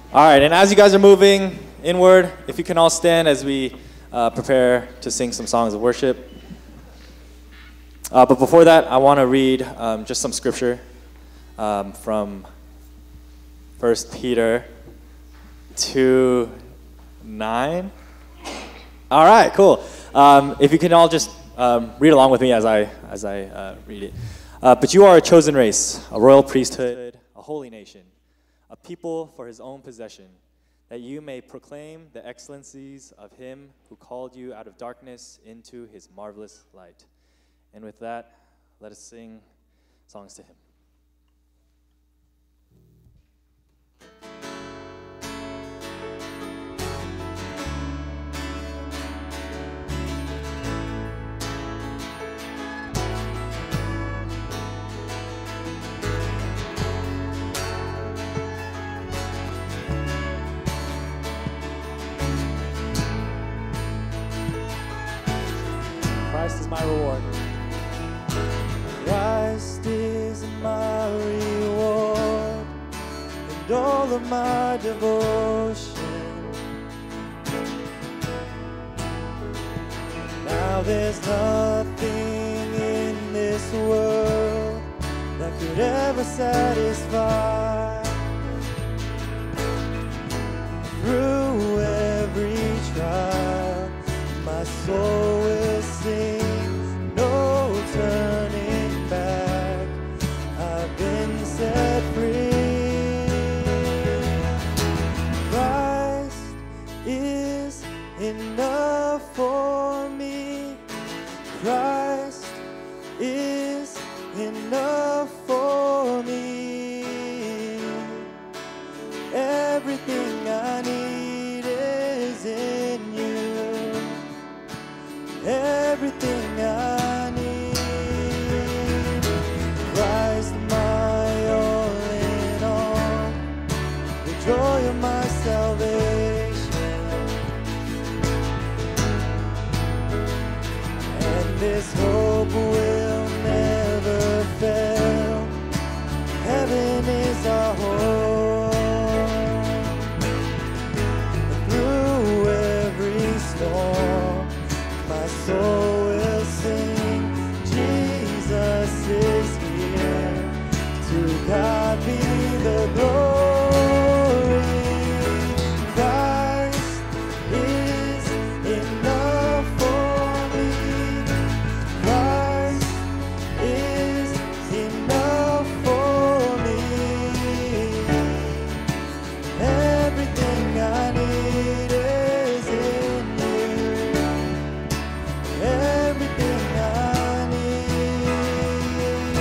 All right, and as you guys are moving inward, if you can all stand as we prepare to sing some songs of worship. But before that, I want to read just some scripture from 1 Peter 2:9. All right, cool. If you can all just read along with me as I read it. But you are a chosen race, a royal priesthood, a holy nation, a people for his own possession, that you may proclaim the excellencies of him who called you out of darkness into his marvelous light. And with that, let us sing songs to him. Christ is my reward. Christ is my reward and all of my devotion. Now there's nothing in this world that could ever satisfy. Through every trial, my soul will sing, no turning back. I've been set free. Christ is enough for me. Christ is enough for me. Everything I need is in you. Everything I need. Christ, my all in all, the joy of my salvation. And this hope will never fail. Heaven is our home. Through every storm, my soul will sing, Jesus is here. To God be the glory. Christ is enough for me. Christ is enough for me. Everything I need is in you. Everything I need.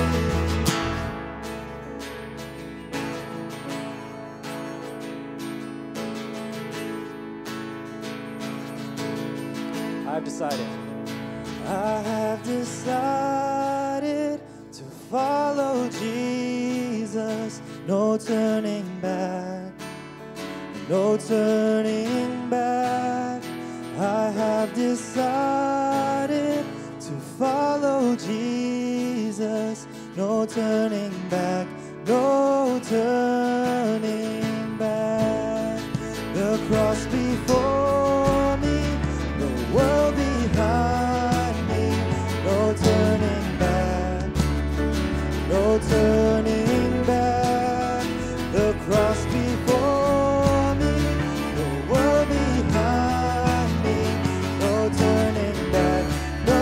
I've decided. I have decided to follow Jesus. No turning back. No turning back. I have decided to follow Jesus. No turning back. No turning back. The cross before me, the world behind me. No turning back. No turning back. The cross before me, the world behind me. No turning back. No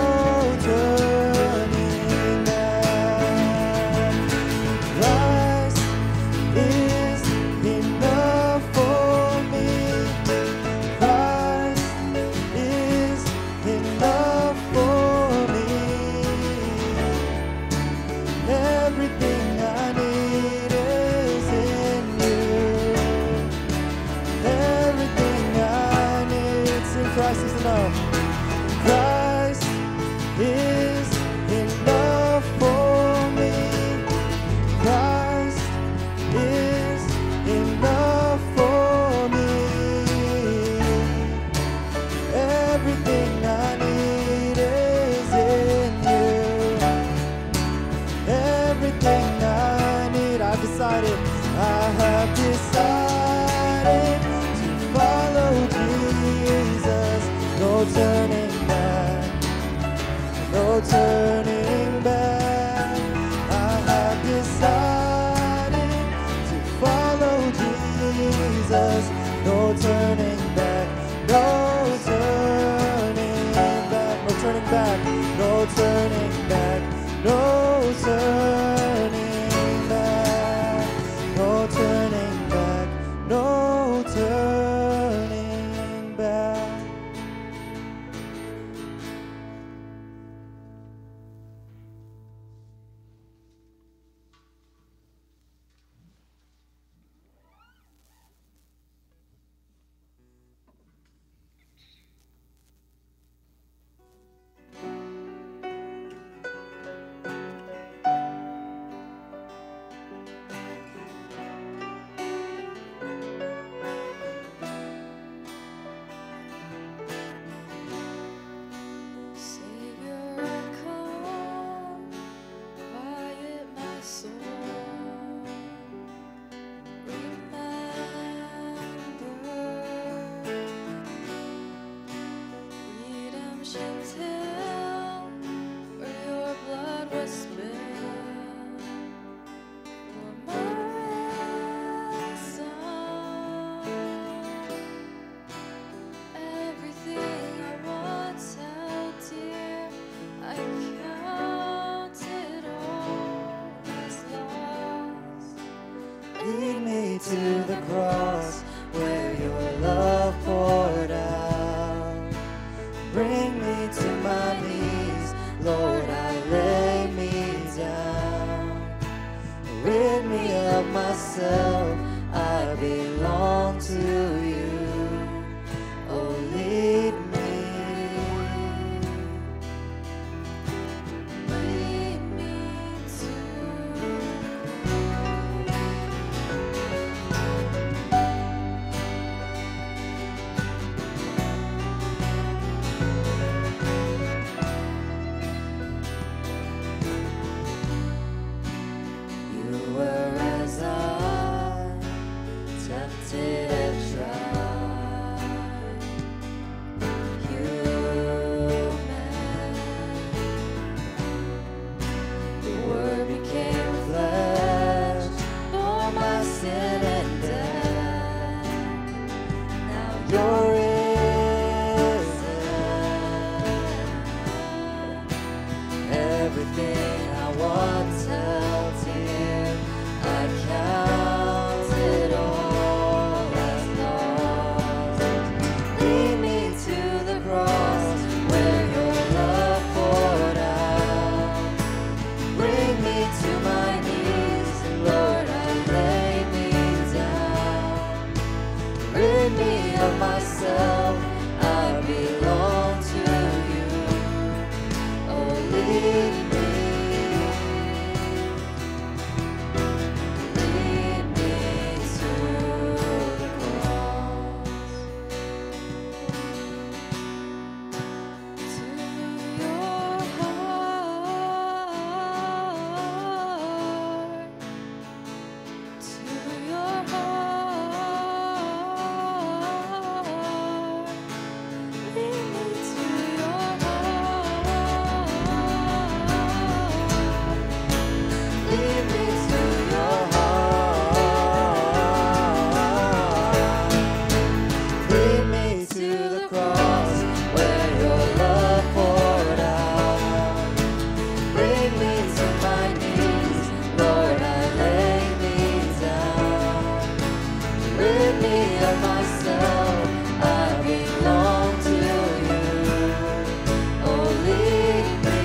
turning back. Christ is enough for me. Christ is enough for me. Everything I need is in you. Everything I need, in Christ is enough. Christ is enough for me. Christ is enough for me. Everything I need is in you. Everything I need, I've decided, I have decided Bring me to the cross where your love poured out. Bring me to my knees, Lord, I lay me down. Rid me of myself, I belong to you. Oh, lead me. Lead me to you were as I tempted and tried. Human, the Word became flesh, bore my sin and death. Now you're risen. Everything I once held dear, I counted all as lost. Lead me to the cross where your love poured out. Bring me to my knees, Lord, I lay me down. Rid me of myself, I belong to you. Oh, lead me. Lead me to the cross. To your heart. To your heart. Lead me to your heart. Lead me to your heart. Lead me to the cross where your love poured out. Bring me to my knees, Lord, I lay me down. Rid me of myself, I belong to you. Oh, lead me.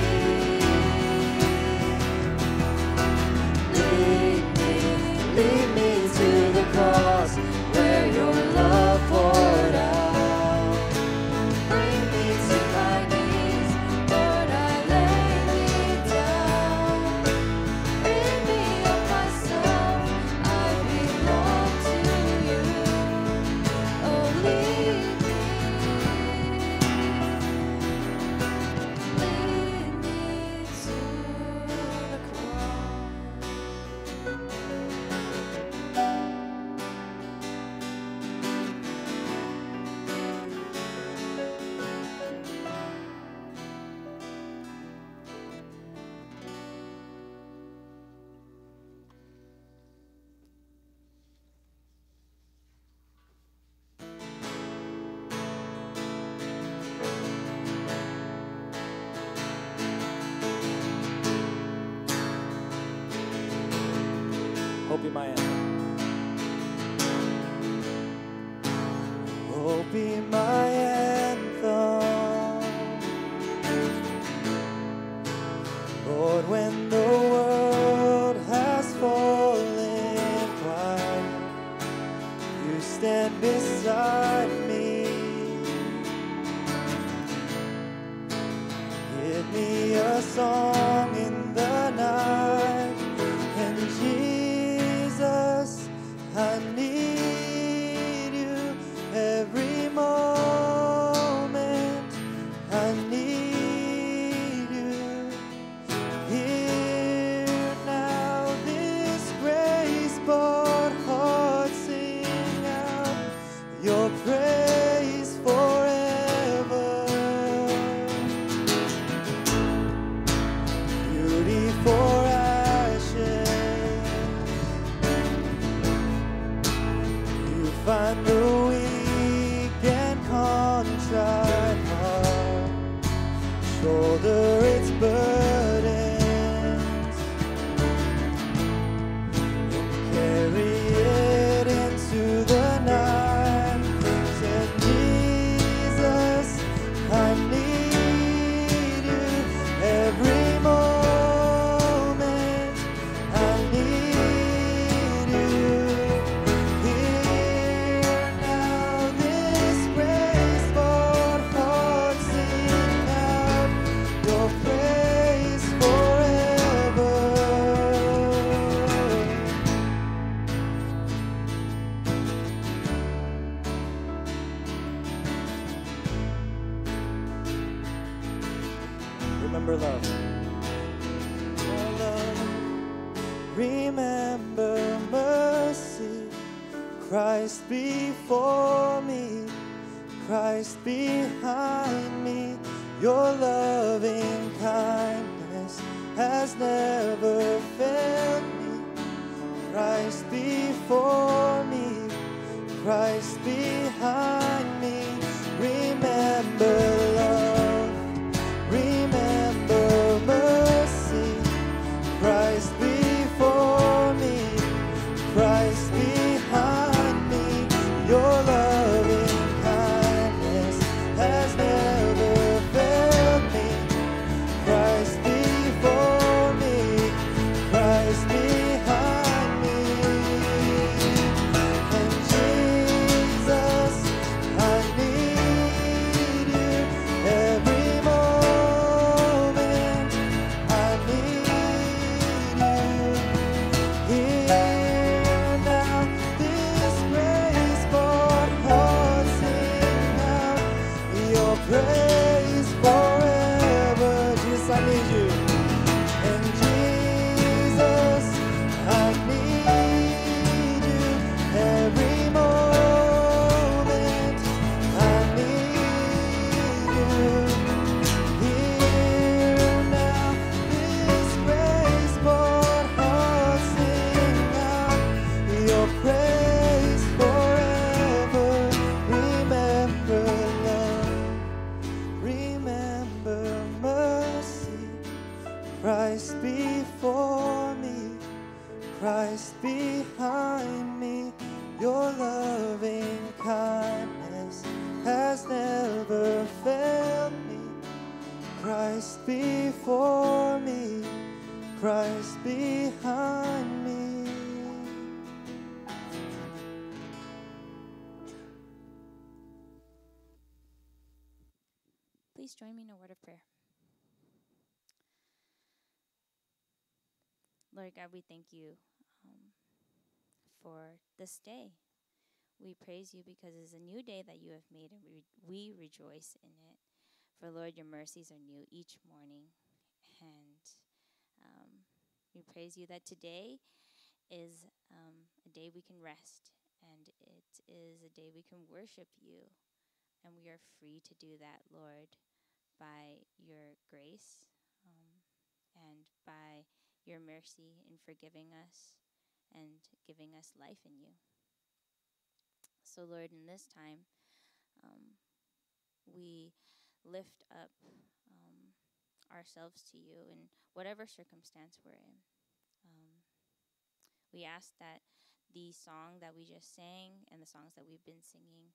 Lead me to the cross where your love poured out. Bring me to my knees, Lord, I lay me down. Rid me of myself, I belong to you. Oh, lead me. Lead me to the cross. Hope be my anthem. Oh, be my anthem, Lord, when the world has fallen quiet, you stand beside me. Give me a song in the night, and Jesus, I need you every moment. I need you. Hear now this grace-born heart sing out your praise forever. Beauty for ashes, you find the weak and contrite heart, shoulder its burdens, and carry it remember love. Remember mercy, Christ before me, Christ behind me. Your loving kindness has never failed me. Christ before me, Christ behind me. Remember love, remember mercy, Christ before me, Christ behind me. Your loving kindness has never failed me. Christ before me, Christ behind me. And Jesus, I need you every moment. I need you here now. This grace brought heart sing out your praise forever. Jesus, I need you. And Jesus, I need you every moment. I need you here now. This grace brought heart sing out your praise forever. Remember love, remember mercy, Christ before me, Christ behind me. Your loving kindness has never failed me. Christ before me, Christ behind me. Please join me in a word of prayer. Lord God, we thank you for this day. We praise you because it's a new day that you have made, and we rejoice in it. For Lord, your mercies are new each morning, and we praise you that today is a day we can rest, and it is a day we can worship you, and we are free to do that, Lord, by your grace and by your mercy in forgiving us and giving us life in you. So, Lord, in this time, we lift up ourselves to you in whatever circumstance we're in. We ask that the song that we just sang and the songs that we've been singing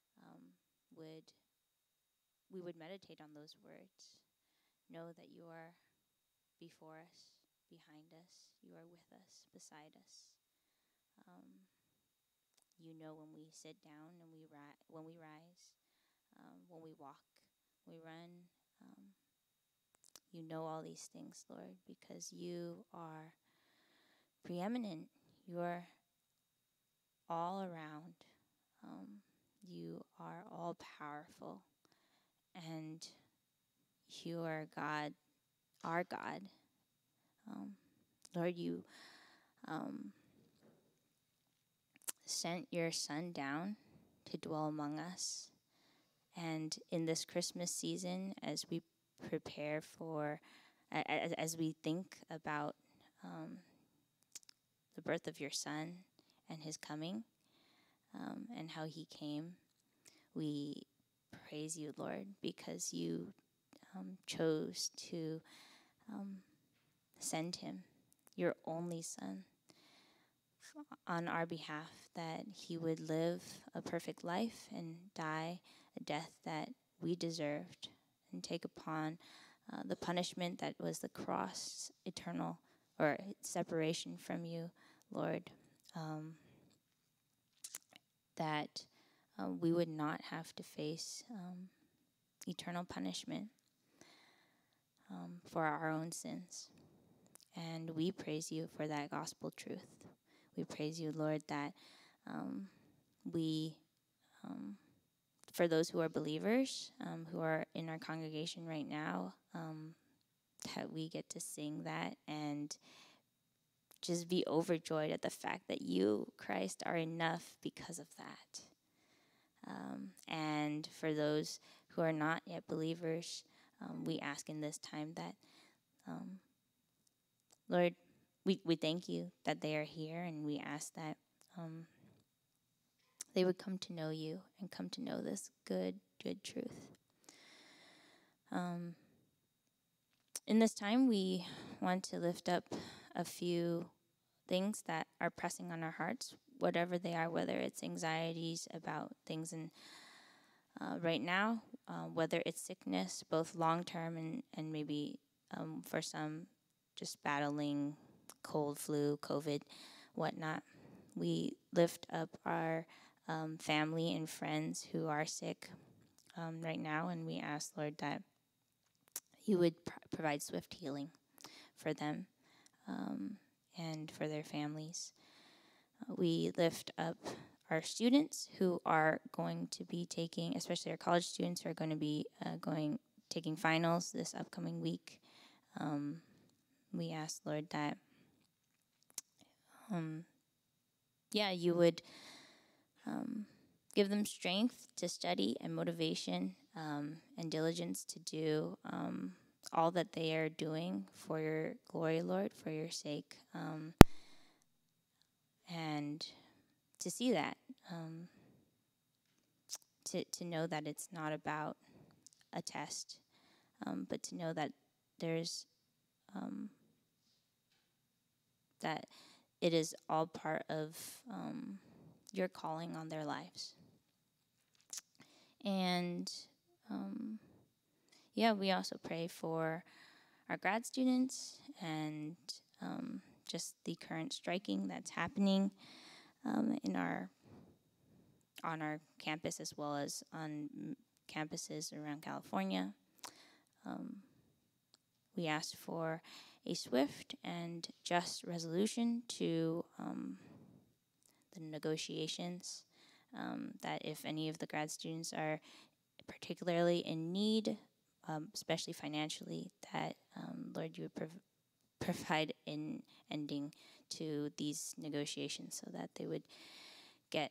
we would meditate on those words. Know that you are before us, behind us, you are with us, beside us. You know when we sit down and when we rise, when we walk, we run. You know all these things, Lord, because you are preeminent. You are all around. You are all powerful. And you are God, our God. Lord, you sent your Son down to dwell among us. And in this Christmas season, as we prepare for, as we think about the birth of your Son and his coming and how he came, we praise you, Lord, because you chose to send him, your only Son, on our behalf, that he would live a perfect life and die a death that we deserved and take upon the punishment that was the cross, eternal or separation from you, Lord, that we would not have to face eternal punishment for our own sins. And we praise you for that gospel truth. We praise you, Lord, that for those who are believers, who are in our congregation right now, that we get to sing that and just be overjoyed at the fact that you, Christ, are enough because of that. And for those who are not yet believers, we ask in this time that, Lord, we thank you that they are here, and we ask that they would come to know you and come to know this good truth. In this time, we want to lift up a few things that are pressing on our hearts, whatever they are, whether it's anxieties about things in right now, whether it's sickness, both long-term and maybe for some just battling cold, flu, COVID, whatnot. We lift up our family and friends who are sick right now, and we ask, Lord, that you would provide swift healing for them and for their families. We lift up our students who are going to be taking, especially our college students who are going to be taking finals this upcoming week. We ask, Lord, that you would give them strength to study and motivation and diligence to do all that they are doing for your glory, Lord, for your sake. And to see that, to know that it's not about a test, but to know that there's that it is all part of your calling on their lives. And we also pray for our grad students and just the current striking that's happening on our campus as well as on campuses around California. We ask for a swift and just resolution to the negotiations, that if any of the grad students are particularly in need, especially financially, that, Lord, you would provide an ending to these negotiations so that they would get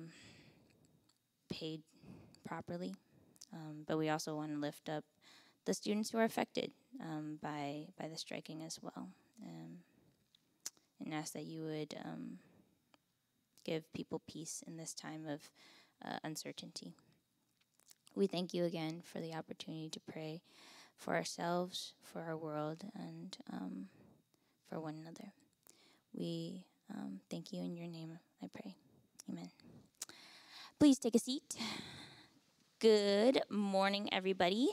paid properly. But we also want to lift up the students who are affected by the striking as well, and ask that you would give people peace in this time of uncertainty. We thank you again for the opportunity to pray for ourselves, for our world, and for one another. We thank you in your name, I pray. Amen. Please take a seat. Good morning, everybody.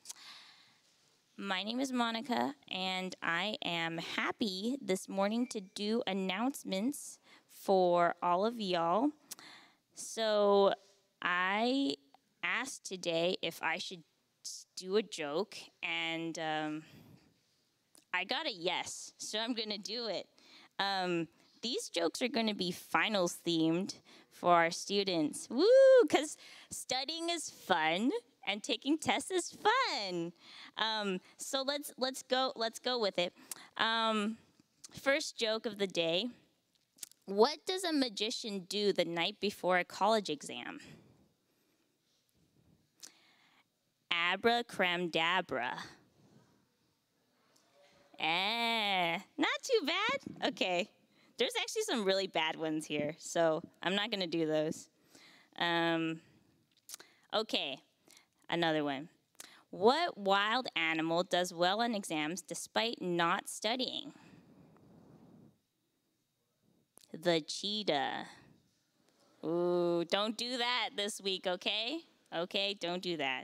My name is Monica, and I am happy this morning to do announcements for all of y'all. So I asked today if I should do a joke, and I got a yes, so I'm going to do it. These jokes are going to be finals themed for our students. Woo! Because studying is fun and taking tests is fun. So let's go with it. First joke of the day. What does a magician do the night before a college exam? Abracadabra. Not too bad. Okay. There's actually some really bad ones here, so I'm not going to do those. Okay, another one. What wild animal does well on exams despite not studying? The cheetah. Ooh, don't do that this week, okay? Okay, don't do that.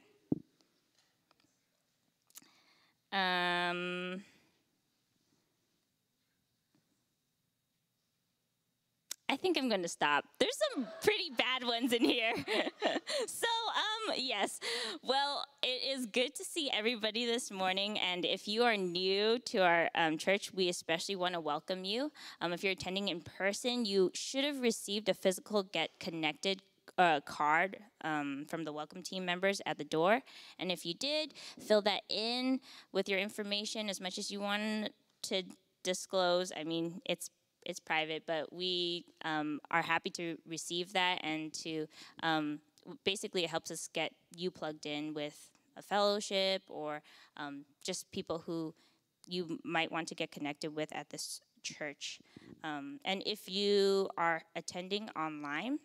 I think I'm going to stop. There's some pretty bad ones in here. So, yes. Well, it is good to see everybody this morning. And if you are new to our church, we especially want to welcome you. If you're attending in person, you should have received a physical Get Connected card from the welcome team members at the door. And if you did, fill that in with your information as much as you want to disclose. I mean, it's private, but we are happy to receive that and to basically it helps us get you plugged in with a fellowship or just people who you might want to get connected with at this church. And if you are attending online,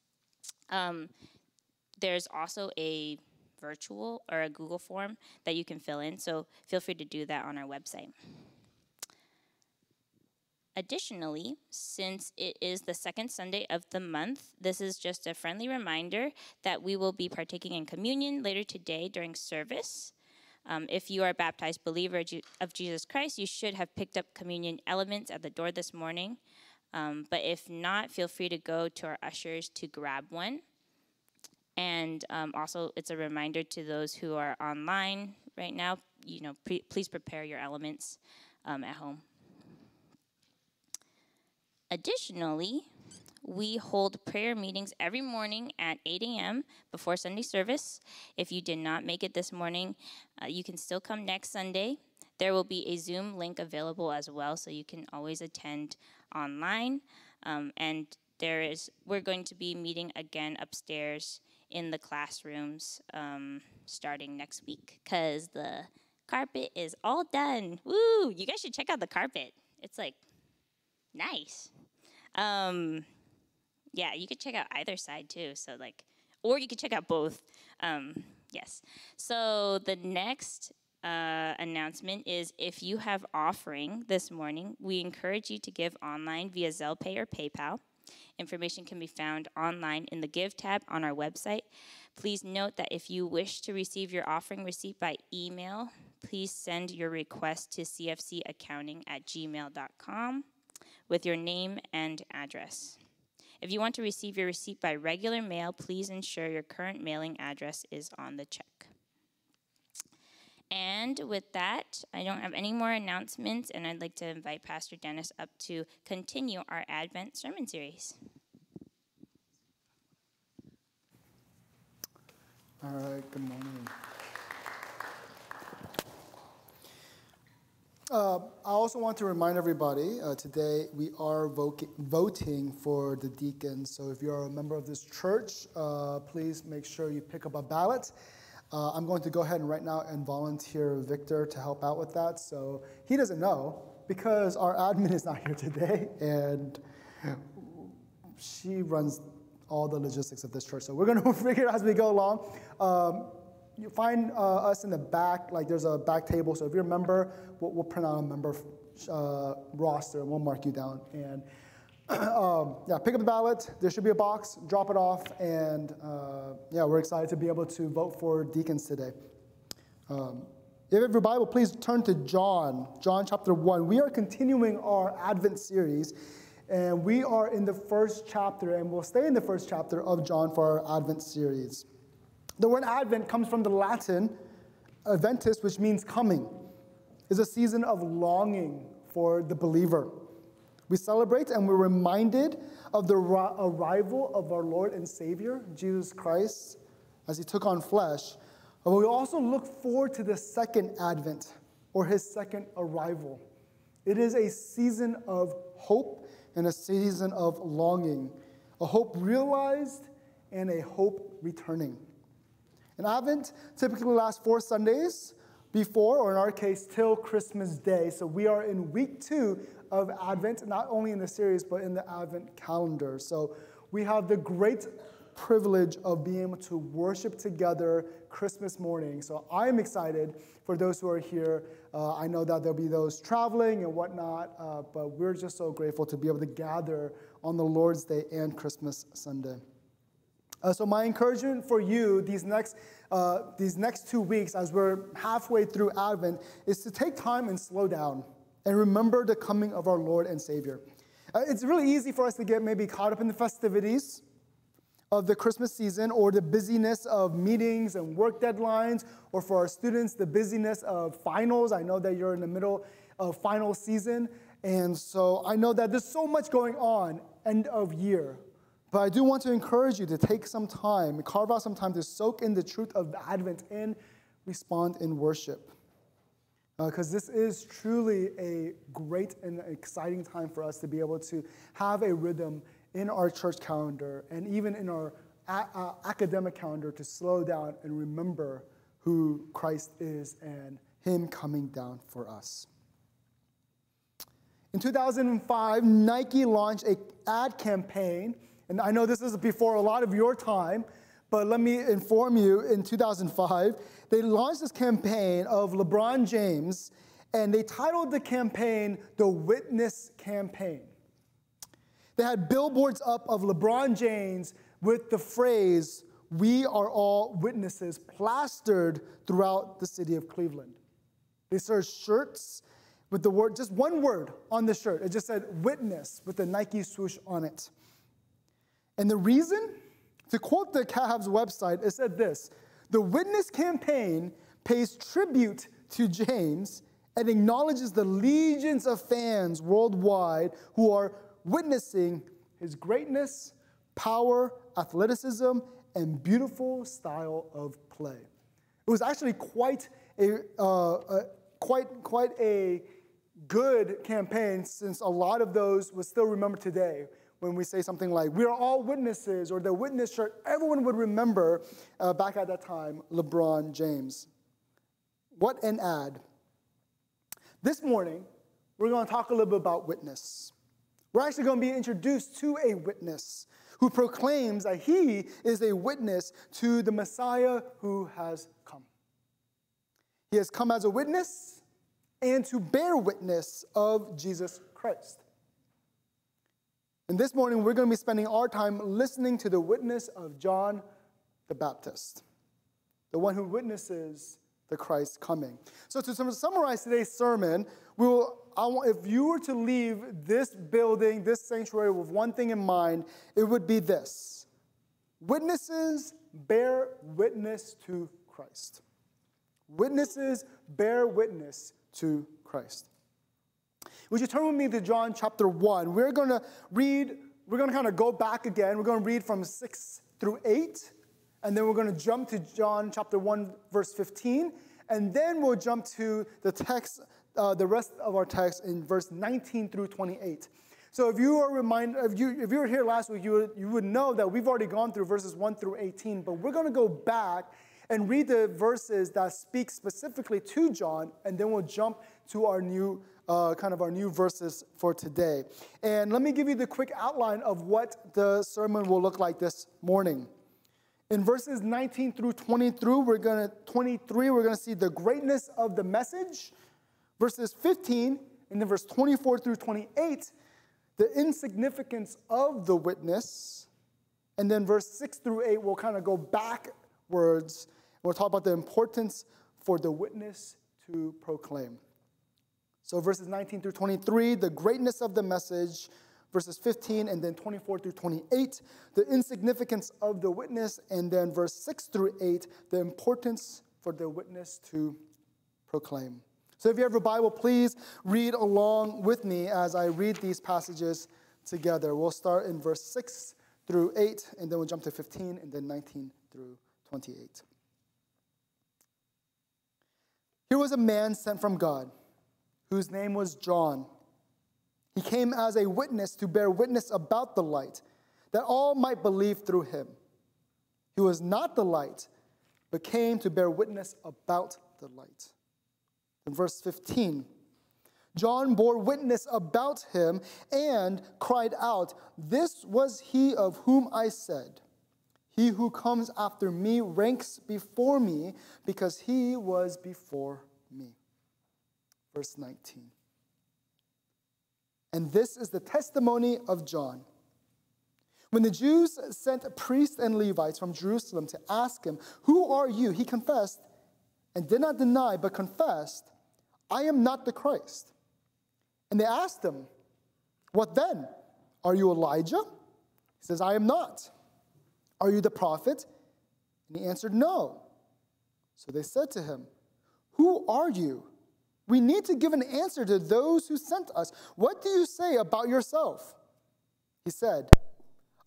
there's also a virtual or a Google form that you can fill in, so feel free to do that on our website. Additionally, since it is the second Sunday of the month, this is just a friendly reminder that we will be partaking in communion later today during service. If you are a baptized believer of Jesus Christ, you should have picked up communion elements at the door this morning. But if not, feel free to go to our ushers to grab one. And also, it's a reminder to those who are online right now, please prepare your elements at home. Additionally, we hold prayer meetings every morning at 8 a.m. before Sunday service. If you did not make it this morning, you can still come next Sunday. There will be a Zoom link available as well, so you can always attend online. And we're going to be meeting again upstairs in the classrooms starting next week because the carpet is all done. Woo! You guys should check out the carpet. It's like nice. Yeah, you could check out either side too. So or you could check out both. Yes. So the next announcement is if you have offering this morning, we encourage you to give online via Zelle Pay or PayPal. Information can be found online in the Give tab on our website. Please note that if you wish to receive your offering receipt by email, please send your request to cfcaccounting@gmail.com with your name and address. If you want to receive your receipt by regular mail, please ensure your current mailing address is on the check. And with that, I don't have any more announcements, and I'd like to invite Pastor Dennis up to continue our Advent sermon series. All right, good morning. I also want to remind everybody, today we are voting for the deacons. So if you're a member of this church, please make sure you pick up a ballot. I'm going to go ahead and right now and volunteer Victor to help out with that. So he doesn't know because our admin is not here today, and she runs all the logistics of this church. So we're going to figure it out as we go along. You find us in the back, there's a back table. So if you're a member, we'll print out a member roster and we'll mark you down. And pick up the ballot. There should be a box. Drop it off. And we're excited to be able to vote for deacons today. If you have your Bible, please turn to John chapter 1. We are continuing our Advent series. And we are in the first chapter, and we'll stay in the first chapter of John for our Advent series. The word Advent comes from the Latin Adventus, which means coming. It's a season of longing for the believer. We celebrate and we're reminded of the arrival of our Lord and Savior, Jesus Christ, as he took on flesh. But we also look forward to the second Advent, or his second arrival. It is a season of hope and a season of longing, a hope realized and a hope returning. And Advent typically lasts 4 Sundays before, or in our case, till Christmas Day. So we are in week 2 of Advent, not only in the series, but in the Advent calendar. So we have the great privilege of being able to worship together Christmas morning. So I'm excited for those who are here. I know that there'll be those traveling and whatnot, but we're just so grateful to be able to gather on the Lord's Day and Christmas Sunday. So my encouragement for you these next 2 weeks, as we're halfway through Advent, is to take time and slow down and remember the coming of our Lord and Savior. It's really easy for us to get maybe caught up in the festivities of the Christmas season, or the busyness of meetings and work deadlines, or for our students, the busyness of finals. I know that you're in the middle of final season, and so I know that there's so much going on end of year. But I do want to encourage you to take some time, carve out some time to soak in the truth of Advent and respond in worship. Because this is truly a great and exciting time for us to be able to have a rhythm in our church calendar and even in our academic calendar to slow down and remember who Christ is and Him coming down for us. In 2005, Nike launched an ad campaign, and I know this is before a lot of your time, but let me inform you, in 2005, they launched this campaign of LeBron James, and they titled the campaign the Witness Campaign. They had billboards up of LeBron James with the phrase, "We are all witnesses," plastered throughout the city of Cleveland. They served shirts with the word, just one word on the shirt. It just said "Witness" with the Nike swoosh on it. And the reason? To quote the Cavs website, it said this: "The Witness Campaign pays tribute to James and acknowledges the legions of fans worldwide who are witnessing his greatness, power, athleticism, and beautiful style of play." It was actually quite a good campaign, since a lot of those would still remember today. When we say something like, "We are all witnesses," or the witness shirt, everyone would remember back at that time, LeBron James. What an ad. This morning, we're going to talk a little bit about witness. We're actually going to be introduced to a witness who proclaims that he is a witness to the Messiah who has come. He has come as a witness and to bear witness of Jesus Christ. And this morning, we're going to be spending our time listening to the witness of John the Baptist, the one who witnesses the Christ coming. So to summarize today's sermon, if you were to leave this building, this sanctuary, with one thing in mind, it would be this: witnesses bear witness to Christ. Witnesses bear witness to Christ. Would you turn with me to John chapter 1? We're going to kind of go back again. We're going to read from 6 through 8, and then we're going to jump to John chapter 1, verse 15, and then we'll jump to the text, the rest of our text in verse 19 through 28. So if you were here last week, you would know that we've already gone through verses 1 through 18, but we're going to go back and read the verses that speak specifically to John, and then we'll jump to our new verses for today. And let me give you the quick outline of what the sermon will look like this morning. In verses 19 through 23, we're going to see the greatness of the message. Verses 15, and then verse 24 through 28, the insignificance of the witness. And then verse 6 through 8, we'll kind of go backwards. We'll talk about the importance for the witness to proclaim. So verses 19 through 23, the greatness of the message. Verses 15 and then 24 through 28, the insignificance of the witness. And then verse 6 through 8, the importance for the witness to proclaim. So if you have a Bible, please read along with me as I read these passages together. We'll start in verse 6 through 8, and then we'll jump to 15, and then 19 through 28. Here was a man sent from God, whose name was John. He came as a witness to bear witness about the light, that all might believe through him. He was not the light, but came to bear witness about the light. In verse 15, John bore witness about him and cried out, "This was he of whom I said, 'He who comes after me ranks before me, because he was before me.'" Verse 19. And this is the testimony of John. When the Jews sent priests and Levites from Jerusalem to ask him, "Who are you?" he confessed and did not deny, but confessed, "I am not the Christ." And they asked him, "What then? Are you Elijah?" He says, "I am not." "Are you the prophet?" And he answered, "No." So they said to him, "Who are you? We need to give an answer to those who sent us. What do you say about yourself?" He said,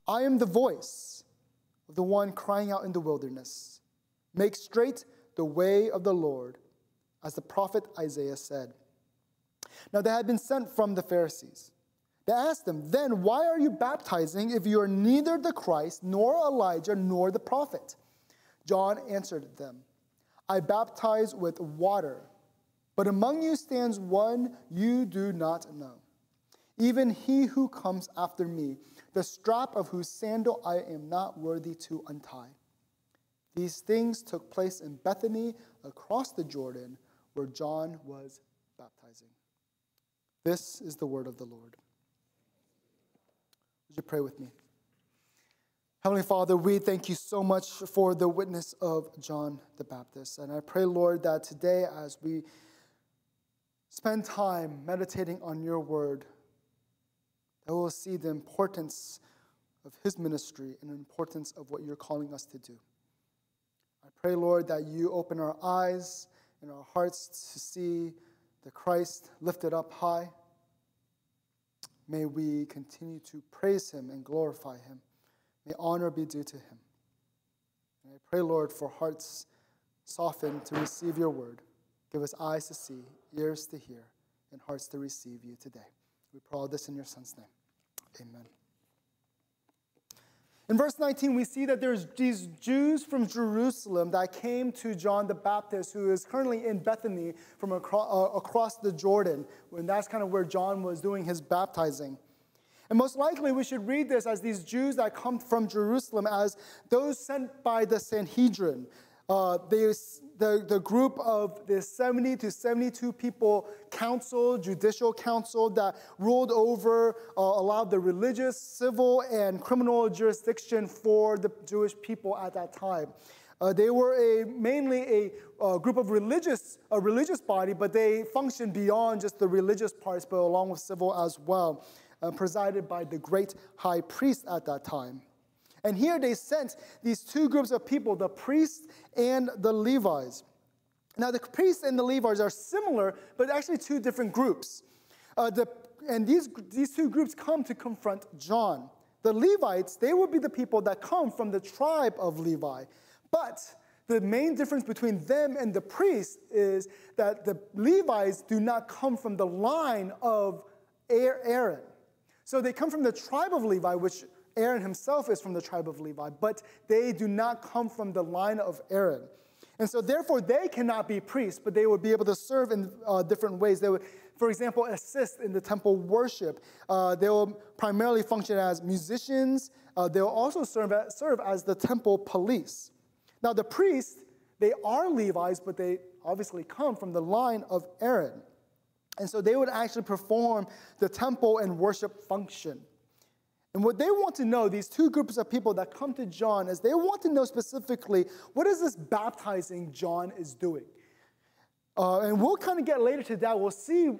I am the voice of the one crying out in the wilderness. Make straight the way of the Lord, as the prophet Isaiah said. Now they had been sent from the Pharisees. They asked him, then why are you baptizing if you are neither the Christ, nor Elijah, nor the prophet? John answered them, I baptize with water, but among you stands one you do not know, even he who comes after me, the strap of whose sandal I am not worthy to untie. These things took place in Bethany across the Jordan, where John was baptizing. This is the word of the Lord. Would you pray with me? Heavenly Father, we thank you so much for the witness of John the Baptist. And I pray, Lord, that today as we spend time meditating on your word, that we'll see the importance of his ministry and the importance of what you're calling us to do. I pray, Lord, that you open our eyes and our hearts to see the Christ lifted up high. May we continue to praise him and glorify him. May honor be due to him. And I pray, Lord, for hearts softened to receive your word. Give us eyes to see, ears to hear, and hearts to receive you today. We pray all this in your Son's name. Amen. In verse 19, we see that there's these Jews from Jerusalem that came to John the Baptist, who is currently in Bethany from across the Jordan. And that's kind of where John was doing his baptizing. And most likely we should read this as these Jews that come from Jerusalem as those sent by the Sanhedrin. The group of the 70 to 72 people council, judicial council that ruled over, allowed the religious, civil, and criminal jurisdiction for the Jewish people at that time. They were mainly a group of a religious body, but they functioned beyond just the religious parts, but along with civil as well, presided by the great high priest at that time. And here they sent these two groups of people, the priests and the Levites. Now the priests and the Levites are similar, but actually two different groups. And these two groups come to confront John. The Levites, they will be the people that come from the tribe of Levi. But the main difference between them and the priests is that the Levites do not come from the line of Aaron. So they come from the tribe of Levi, which Aaron himself is from the tribe of Levi, but they do not come from the line of Aaron. And so therefore they cannot be priests, but they would be able to serve in different ways. They would, for example, assist in the temple worship. They will primarily function as musicians. They will also serve as the temple police. Now the priests, they are Levites, but they obviously come from the line of Aaron. And so they would actually perform the temple and worship function. And what they want to know, these two groups of people that come to John, is they want to know specifically, what is this baptizing John is doing? And we'll kind of get later to that. We'll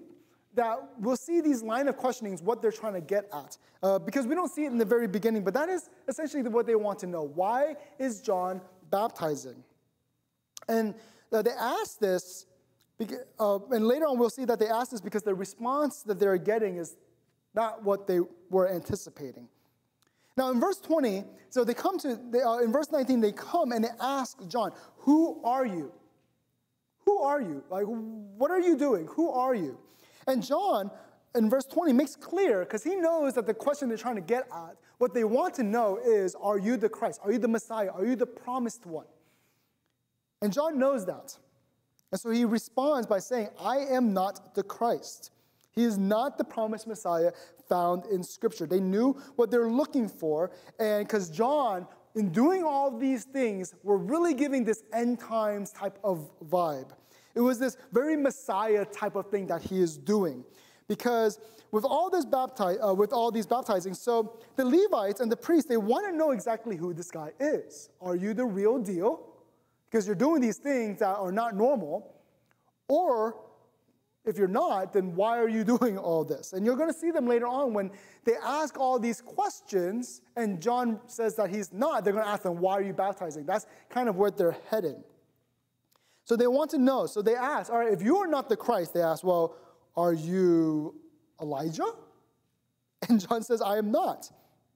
see these line of questionings, what they're trying to get at. Because we don't see it in the very beginning, but that is essentially what they want to know. Why is John baptizing? And they ask this, and later on we'll see that they ask this because the response that they're getting is not what they were anticipating. Now in verse 20, so in verse 19, they come and they ask John, who are you? Who are you? Like, what are you doing? Who are you? And John, in verse 20, makes clear, because he knows that the question they're trying to get at, what they want to know is, are you the Christ? Are you the Messiah? Are you the promised one? And John knows that. And so he responds by saying, I am not the Christ. He is not the promised Messiah found in Scripture. They knew what they're looking for, and because John, in doing all these things, were really giving this end times type of vibe. It was this very Messiah type of thing that he is doing. Because with all these baptizing, so the Levites and the priests, they want to know exactly who this guy is. Are you the real deal? Because you're doing these things that are not normal. Or if you're not, then why are you doing all this? And you're going to see them later on when they ask all these questions and John says that he's not. They're going to ask them, why are you baptizing? That's kind of where they're heading. So they want to know. So they ask, all right, if you are not the Christ, they ask, well, are you Elijah? And John says, I am not.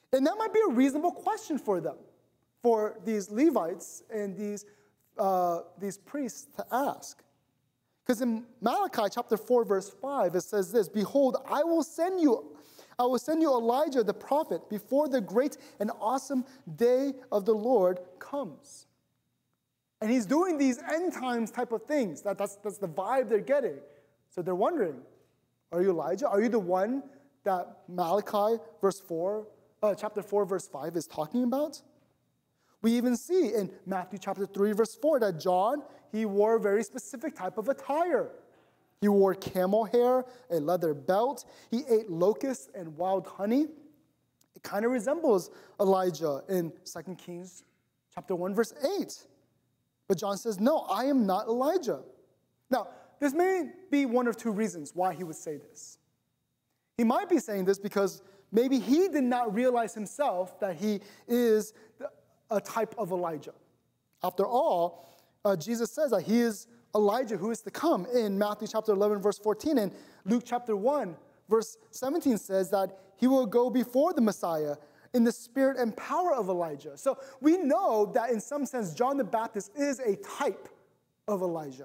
And that might be a reasonable question for them, for these Levites and these priests to ask. Because in Malachi chapter 4, verse 5, it says this, "Behold, I will send you Elijah the prophet before the great and awesome day of the Lord comes." And he's doing these end times type of things. That's the vibe they're getting. So they're wondering, are you Elijah? Are you the one that Malachi chapter 4, verse 5 is talking about? We even see in Matthew chapter 3, verse 4, that John, he wore a very specific type of attire. He wore camel hair, a leather belt. He ate locusts and wild honey. It kind of resembles Elijah in 2 Kings chapter 1, verse 8. But John says, no, I am not Elijah. Now, this may be one of two reasons why he would say this. He might be saying this because maybe he did not realize himself that he is a type of Elijah. After all, Jesus says that he is Elijah who is to come in Matthew chapter 11, verse 14, and Luke chapter 1, verse 17 says that he will go before the Messiah in the spirit and power of Elijah. So we know that in some sense, John the Baptist is a type of Elijah.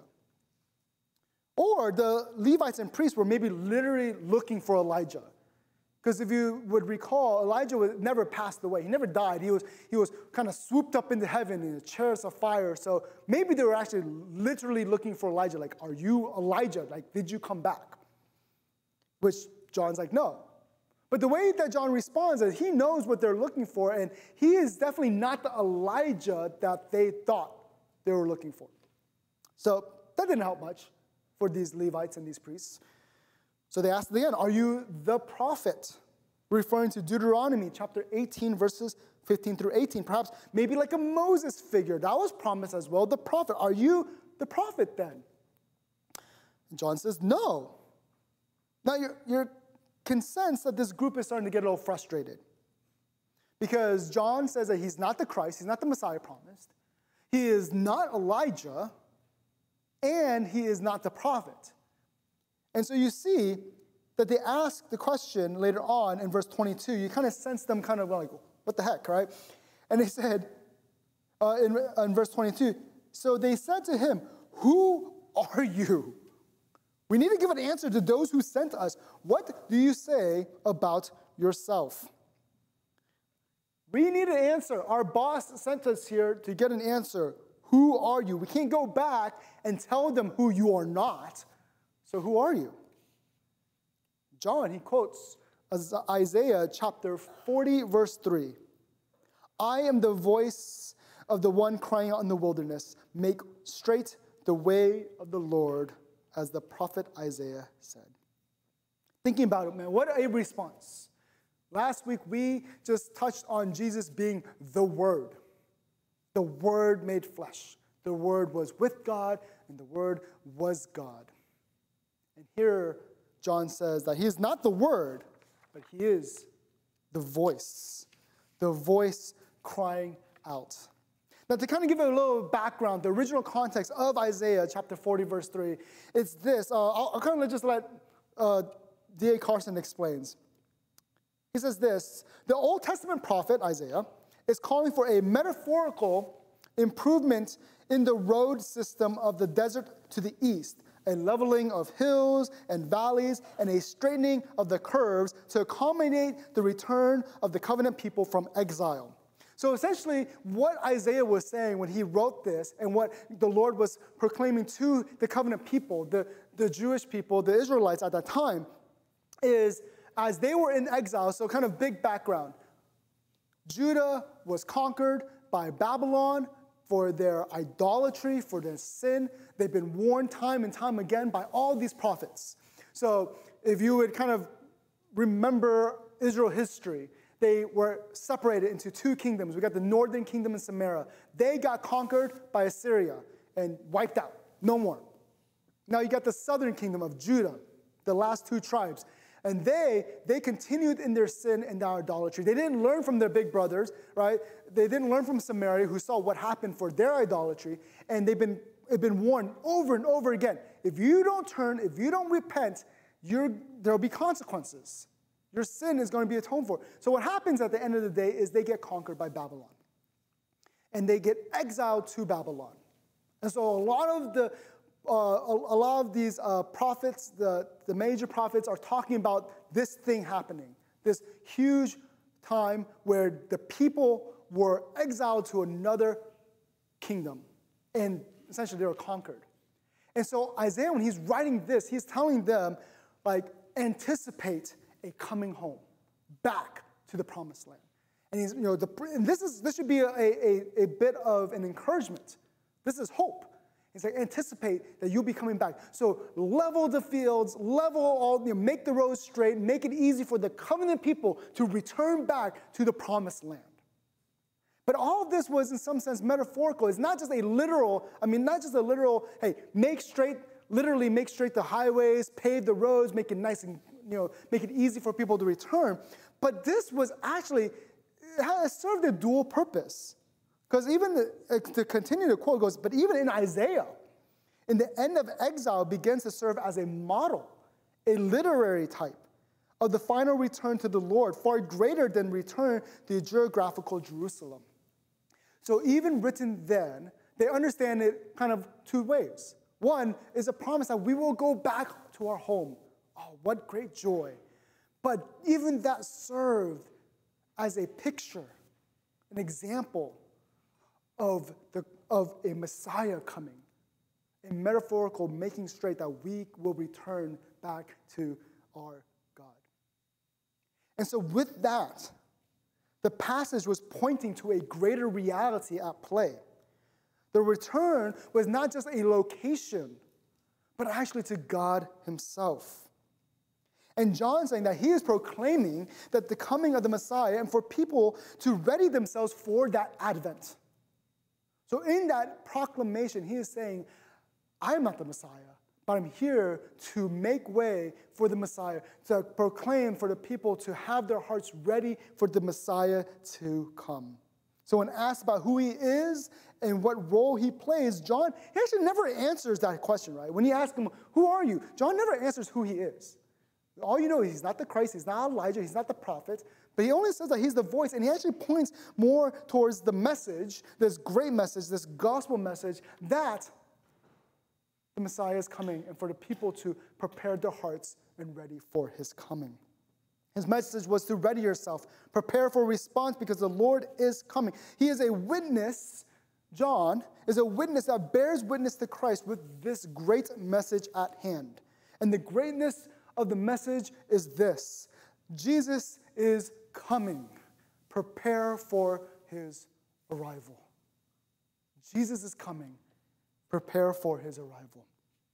Or the Levites and priests were maybe literally looking for Elijah. Because if you would recall, Elijah never passed away. He never died. He was kind of swooped up into heaven in a chariot of fire. So maybe they were actually literally looking for Elijah. Like, are you Elijah? Like, did you come back? Which John's like, no. But the way that John responds is he knows what they're looking for, and he is definitely not the Elijah that they thought they were looking for. So that didn't help much for these Levites and these priests. So they asked again, are you the prophet? Referring to Deuteronomy chapter 18, verses 15 through 18. Perhaps maybe like a Moses figure. That was promised as well, the prophet. Are you the prophet then? And John says, no. Now you can sense that this group is starting to get a little frustrated. Because John says that he's not the Christ, he's not the Messiah promised. He is not Elijah, and he is not the prophet. And so you see that they ask the question later on in verse 22. You kind of sense them kind of like, what the heck, right? And they said, in verse 22, so they said to him, who are you? We need to give an answer to those who sent us. What do you say about yourself? We need an answer. Our boss sent us here to get an answer. Who are you? We can't go back and tell them who you are not. So who are you? John, he quotes Isaiah chapter 40, verse 3. I am the voice of the one crying out in the wilderness, make straight the way of the Lord, as the prophet Isaiah said. Thinking about it, man, what a response. Last week, we just touched on Jesus being the Word made flesh. The Word was with God, and the Word was God. And here, John says that he is not the Word, but he is the voice crying out. Now, to kind of give it a little background, the original context of Isaiah chapter 40, verse 3, it's this. I'll kind of just let D.A. Carson explains. He says this, the Old Testament prophet, Isaiah, is calling for a metaphorical improvement in the road system of the desert to the east, a leveling of hills and valleys, and a straightening of the curves to accommodate the return of the covenant people from exile. So essentially, what Isaiah was saying when he wrote this, and what the Lord was proclaiming to the covenant people, the Jewish people, the Israelites at that time, is as they were in exile, so kind of big background, Judah was conquered by Babylon for their idolatry, for their sin. They've been warned time and time again by all these prophets. So if you would kind of remember Israel history, they were separated into two kingdoms. We got the northern kingdom and Samaria. They got conquered by Assyria and wiped out. No more. Now you got the southern kingdom of Judah, the last two tribes. And they continued in their sin and their idolatry. They didn't learn from their big brothers, right? They didn't learn from Samaria, who saw what happened for their idolatry. And they've been warned over and over again. If you don't turn, if you don't repent, there'll be consequences. Your sin is going to be atoned for. So what happens at the end of the day is they get conquered by Babylon. And they get exiled to Babylon. And so a lot of these prophets, the major prophets, are talking about this thing happening, this huge time where the people were exiled to another kingdom, and essentially they were conquered. And so Isaiah, when he's writing this, he's telling them, like, anticipate a coming home, back to the promised land. And he's, and this should be a bit of an encouragement. This is hope. He's like, anticipate that you'll be coming back. So level the fields, level all, make the roads straight, make it easy for the covenant people to return back to the promised land. But all of this was in some sense metaphorical. It's not just a literal, hey, literally make straight the highways, pave the roads, make it nice and, make it easy for people to return. But this was actually, it served a dual purpose. Because even to continue the quote goes, but even in Isaiah, in the end of exile begins to serve as a model, a literary type of the final return to the Lord, far greater than return to the geographical Jerusalem. So even written then, they understand it kind of two ways. One is a promise that we will go back to our home. Oh, what great joy. But even that served as a picture, an example of a Messiah coming, a metaphorical making straight that we will return back to our God. And so with that, the passage was pointing to a greater reality at play. The return was not just a location, but actually to God himself. And John's saying that he is proclaiming that the coming of the Messiah and for people to ready themselves for that advent. So in that proclamation, he is saying, I am not the Messiah, but I'm here to make way for the Messiah, to proclaim for the people to have their hearts ready for the Messiah to come. So when asked about who he is and what role he plays, John, he actually never answers that question, right? When you ask him, who are you? John never answers who he is. All you know is he's not the Christ, he's not Elijah, he's not the prophet, but he only says that he's the voice, and he actually points more towards the message, this great message, this gospel message, that the Messiah is coming, and for the people to prepare their hearts and ready for his coming. His message was to ready yourself, prepare for response because the Lord is coming. He is a witness, John is a witness that bears witness to Christ with this great message at hand. And the greatness of the message is this: Jesus is coming. Prepare for his arrival. Jesus is coming. Prepare for his arrival.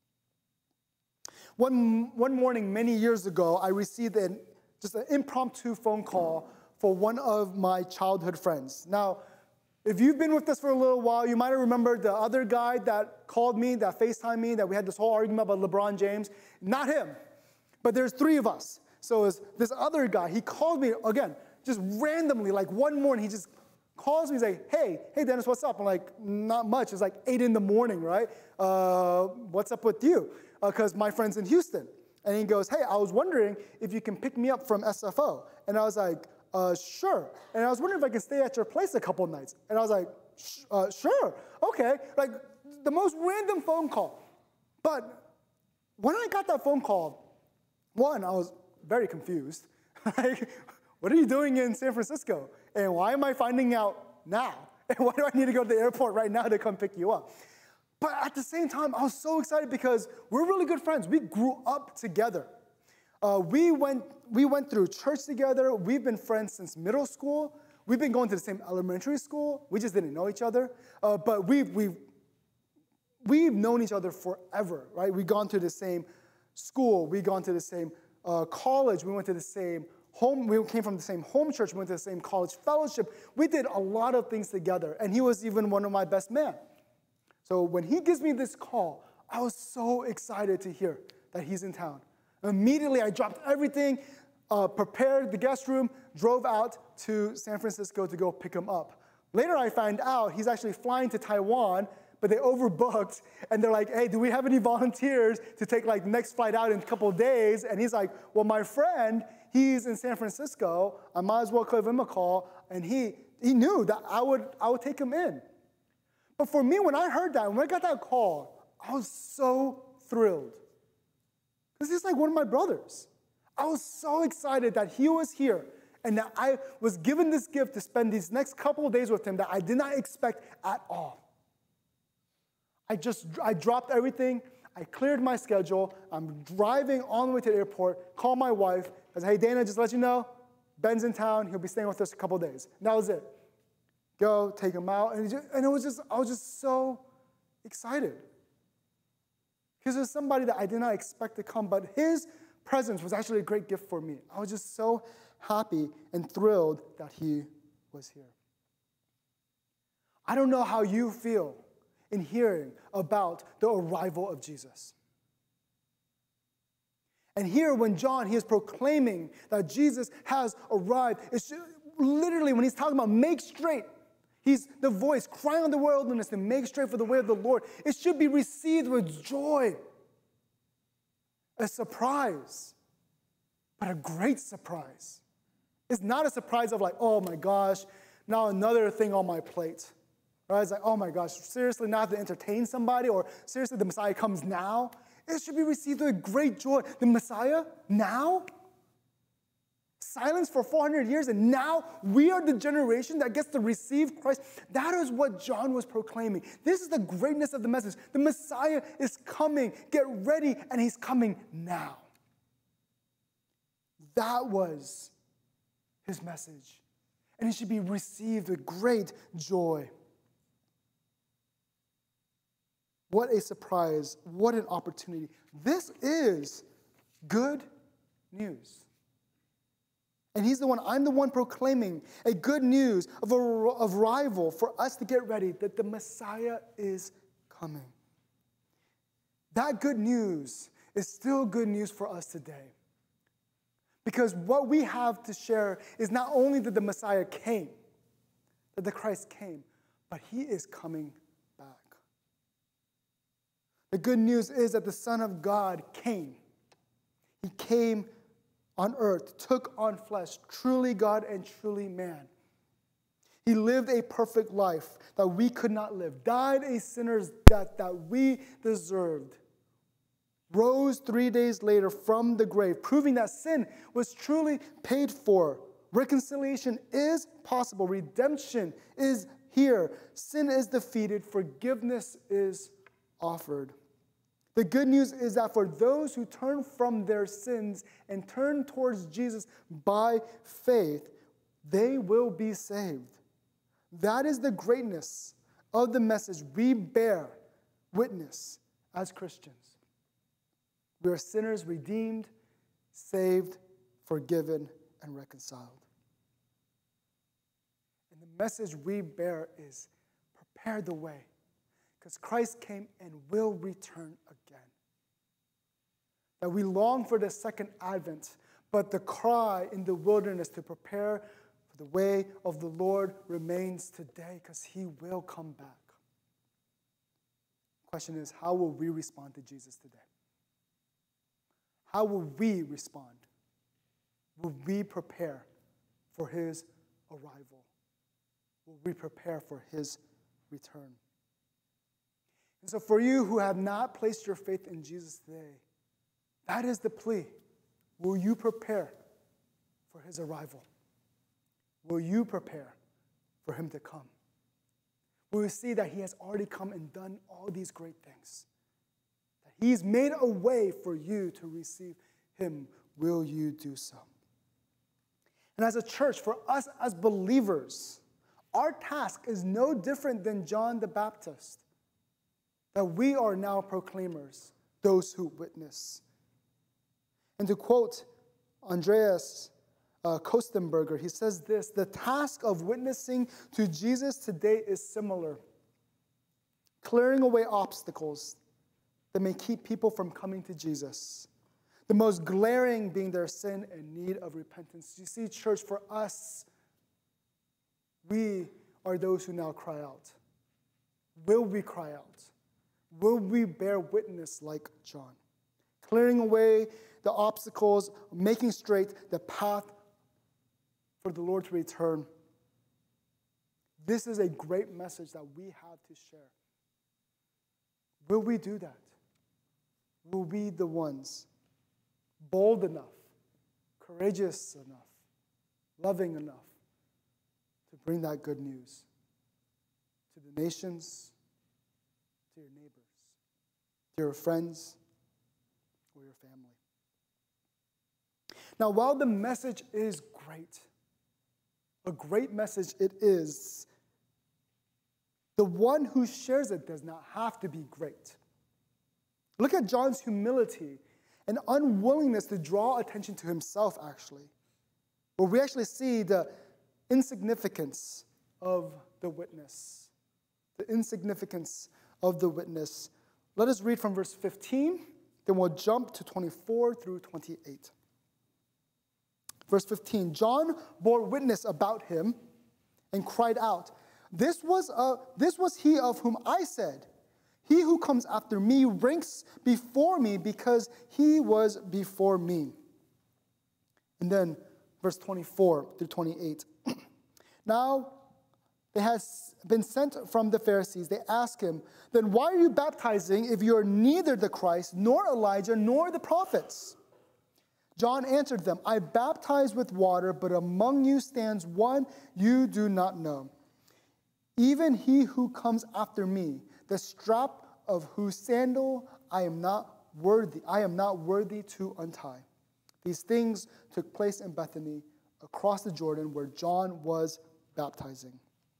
One morning many years ago, I received just an impromptu phone call for one of my childhood friends. Now, if you've been with us for a little while, you might have remembered the other guy that called me, that FaceTimed me, that we had this whole argument about LeBron James. Not him. But there's three of us. So it's this other guy. He called me, again, just randomly, like one morning, he just calls me and says, hey Dennis, what's up? I'm like, not much. It's like 8 in the morning, right? What's up with you? Because my friend's in Houston. And he goes, hey, I was wondering if you can pick me up from SFO. And I was like, sure. And I was wondering if I can stay at your place a couple nights. And I was like, sure, okay. Like the most random phone call. But when I got that phone call, one, I was very confused. Like, what are you doing in San Francisco? And why am I finding out now? And why do I need to go to the airport right now to come pick you up? But at the same time, I was so excited because we're really good friends. We grew up together. We went through church together. We've been friends since middle school. We've been going to the same elementary school. We just didn't know each other. But we've known each other forever, right? We've gone to the same school. We've gone to the same college. We went to the same home. We came from the same home church. We went to the same college fellowship. We did a lot of things together. And he was even one of my best men. So when he gives me this call, I was so excited to hear that he's in town. Immediately, I dropped everything, prepared the guest room, drove out to San Francisco to go pick him up. Later, I find out he's actually flying to Taiwan, but they overbooked, and they're like, hey, do we have any volunteers to take like the next flight out in a couple of days? And he's like, well, my friend, he's in San Francisco, I might as well give him a call, and he knew that I would take him in. But for me, when I heard that, when I got that call, I was so thrilled. Because he's like one of my brothers. I was so excited that he was here and that I was given this gift to spend these next couple of days with him that I did not expect at all. I dropped everything. I cleared my schedule. I'm driving all the way to the airport, call my wife. I said, hey, Dana, just to let you know, Ben's in town. He'll be staying with us a couple of days. And that was it. Go, take him out. And I was just so excited. Because there's somebody that I did not expect to come, but his presence was actually a great gift for me. I was just so happy and thrilled that he was here. I don't know how you feel in hearing about the arrival of Jesus. And here when John, he is proclaiming that Jesus has arrived, it's literally when he's talking about make straight, he's the voice crying on the wilderness to make straight for the way of the Lord. It should be received with joy, a surprise, but a great surprise. It's not a surprise of like, oh my gosh, now another thing on my plate. Right? It's like, oh my gosh, seriously, now I have to entertain somebody, or seriously, the Messiah comes now. It should be received with great joy. The Messiah now? Silence for 400 years, and now we are the generation that gets to receive Christ. That is what John was proclaiming. This is the greatness of the message. The Messiah is coming. Get ready, and he's coming now. That was his message, and it should be received with great joy. What a surprise. What an opportunity. This is good news. And I'm the one proclaiming a good news of arrival for us to get ready, that the Messiah is coming. That good news is still good news for us today. Because what we have to share is not only that the Messiah came, that the Christ came, but he is coming back. The good news is that the Son of God came. He came on earth, took on flesh, truly God and truly man. He lived a perfect life that we could not live, died a sinner's death that we deserved, rose 3 days later from the grave, proving that sin was truly paid for. Reconciliation is possible. Redemption is here. Sin is defeated. Forgiveness is offered. The good news is that for those who turn from their sins and turn towards Jesus by faith, they will be saved. That is the greatness of the message we bear witness as Christians. We are sinners redeemed, saved, forgiven, and reconciled. And the message we bear is prepare the way, because Christ came and will return again. That we long for the second advent, but the cry in the wilderness to prepare for the way of the Lord remains today, because he will come back. The question is, how will we respond to Jesus today? How will we respond? Will we prepare for his arrival? Will we prepare for his return? And so for you who have not placed your faith in Jesus today, that is the plea. Will you prepare for his arrival? Will you prepare for him to come? Will you see that he has already come and done all these great things? That he's made a way for you to receive him. Will you do so? And as a church, for us as believers, our task is no different than John the Baptist. That we are now proclaimers, those who witness. And to quote Andreas Kostenberger, he says this: the task of witnessing to Jesus today is similar. Clearing away obstacles that may keep people from coming to Jesus. The most glaring being their sin and need of repentance. You see, church, for us, we are those who now cry out. Will we cry out? Will we bear witness like John? clearing away the obstacles, making straight the path for the Lord to return. This is a great message that we have to share. Will we do that? Will we be the ones bold enough, courageous enough, loving enough to bring that good news to the nations, to your neighbors, to your friends, or your family? Now, while the message is great, a great message it is, the one who shares it does not have to be great. Look at John's humility and unwillingness to draw attention to himself, actually, where we actually see the insignificance of the witness. The insignificance of the witness. Let us read from verse 15, then we'll jump to 24 through 28. Verse 15, John bore witness about him and cried out, This was he of whom I said, he who comes after me ranks before me because he was before me. And then verse 24 through 28. Now they had been sent from the Pharisees. They asked him, Then why are you baptizing if you are neither the Christ, nor Elijah, nor the prophets? John answered them, I baptize with water, but among you stands one you do not know. Even he who comes after me, the strap of whose sandal I am not worthy to untie. These things took place in Bethany, across the Jordan, where John was baptizing.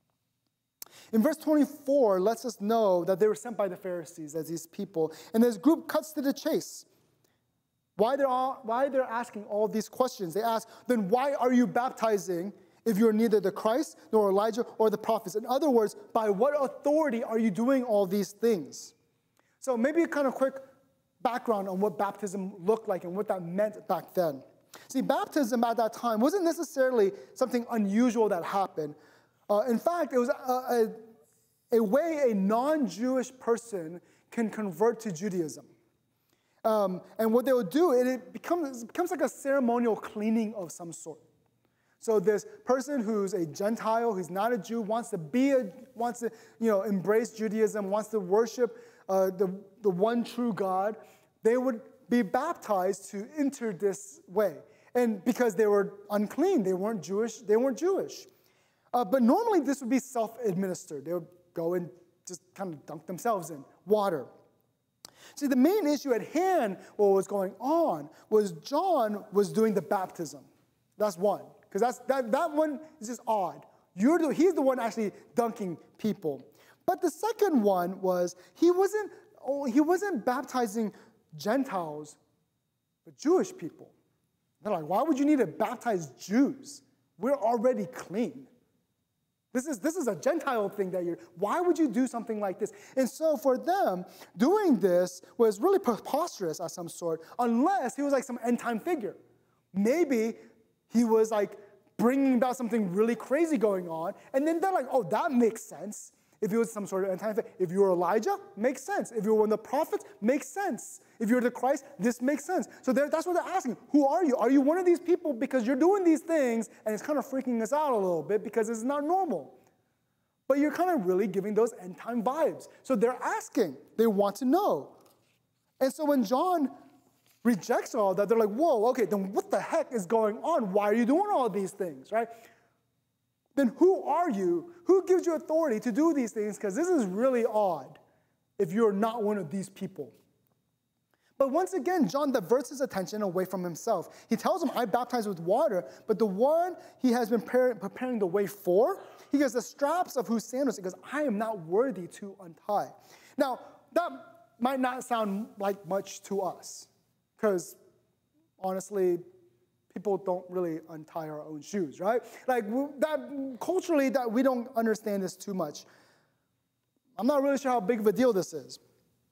In verse 24, lets us know that they were sent by the Pharisees as these people, and this group cuts to the chase. Why they're asking all these questions? They ask, then why are you baptizing if you're neither the Christ, nor Elijah, or the prophets? In other words, by what authority are you doing all these things? So maybe a kind of quick background on what baptism looked like and what that meant back then. See, baptism at that time wasn't necessarily something unusual that happened. In fact, it was a way a non-Jewish person can convert to Judaism. And what they would do, it becomes like a ceremonial cleaning of some sort. So this person who's a Gentile, who's not a Jew, wants to embrace Judaism, wants to worship the one true God, they would be baptized to enter this way. And because they were unclean, they weren't Jewish. But normally this would be self-administered. They would go and just kind of dunk themselves in water. See, the main issue at hand, what was going on, was John was doing the baptism. That's one. Because that one is just odd. He's the one actually dunking people. But the second one was he wasn't baptizing Gentiles, but Jewish people. They're like, why would you need to baptize Jews? We're already clean. This is a Gentile thing why would you do something like this? And so for them, doing this was really preposterous of some sort, unless he was like some end-time figure. Maybe he was like bringing about something really crazy going on, and then they're like, oh, that makes sense. If he was some sort of end-time figure. If you were Elijah, makes sense. If you were one of the prophets, makes sense. If you're the Christ, this makes sense. So that's what they're asking. Who are you? Are you one of these people because you're doing these things, and it's kind of freaking us out a little bit because it's not normal. But you're kind of really giving those end-time vibes. So they're asking. They want to know. And so when John rejects all that, they're like, whoa, okay, then what the heck is going on? Why are you doing all these things, right? Then who are you? Who gives you authority to do these things? Because this is really odd if you're not one of these people. But once again, John diverts his attention away from himself. He tells him, I baptize with water, but the one he has been preparing the way for, he goes, the straps of whose sandals, he goes, I am not worthy to untie. Now, that might not sound like much to us, because honestly, people don't really untie our own shoes, right? Like that culturally, that we don't understand this too much. I'm not really sure how big of a deal this is.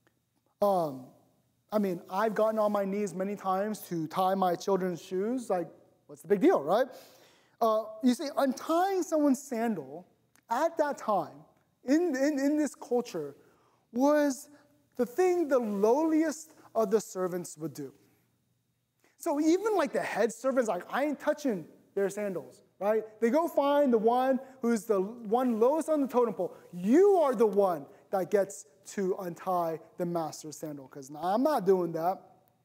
I've gotten on my knees many times to tie my children's shoes. Like, what's the big deal, right? You see, untying someone's sandal at that time, in this culture, was the lowliest of the servants would do. So even like the head servants, like, I ain't touching their sandals, right? They go find the one who's the one lowest on the totem pole. You are the one that gets to untie the master's sandal, because I'm not doing that.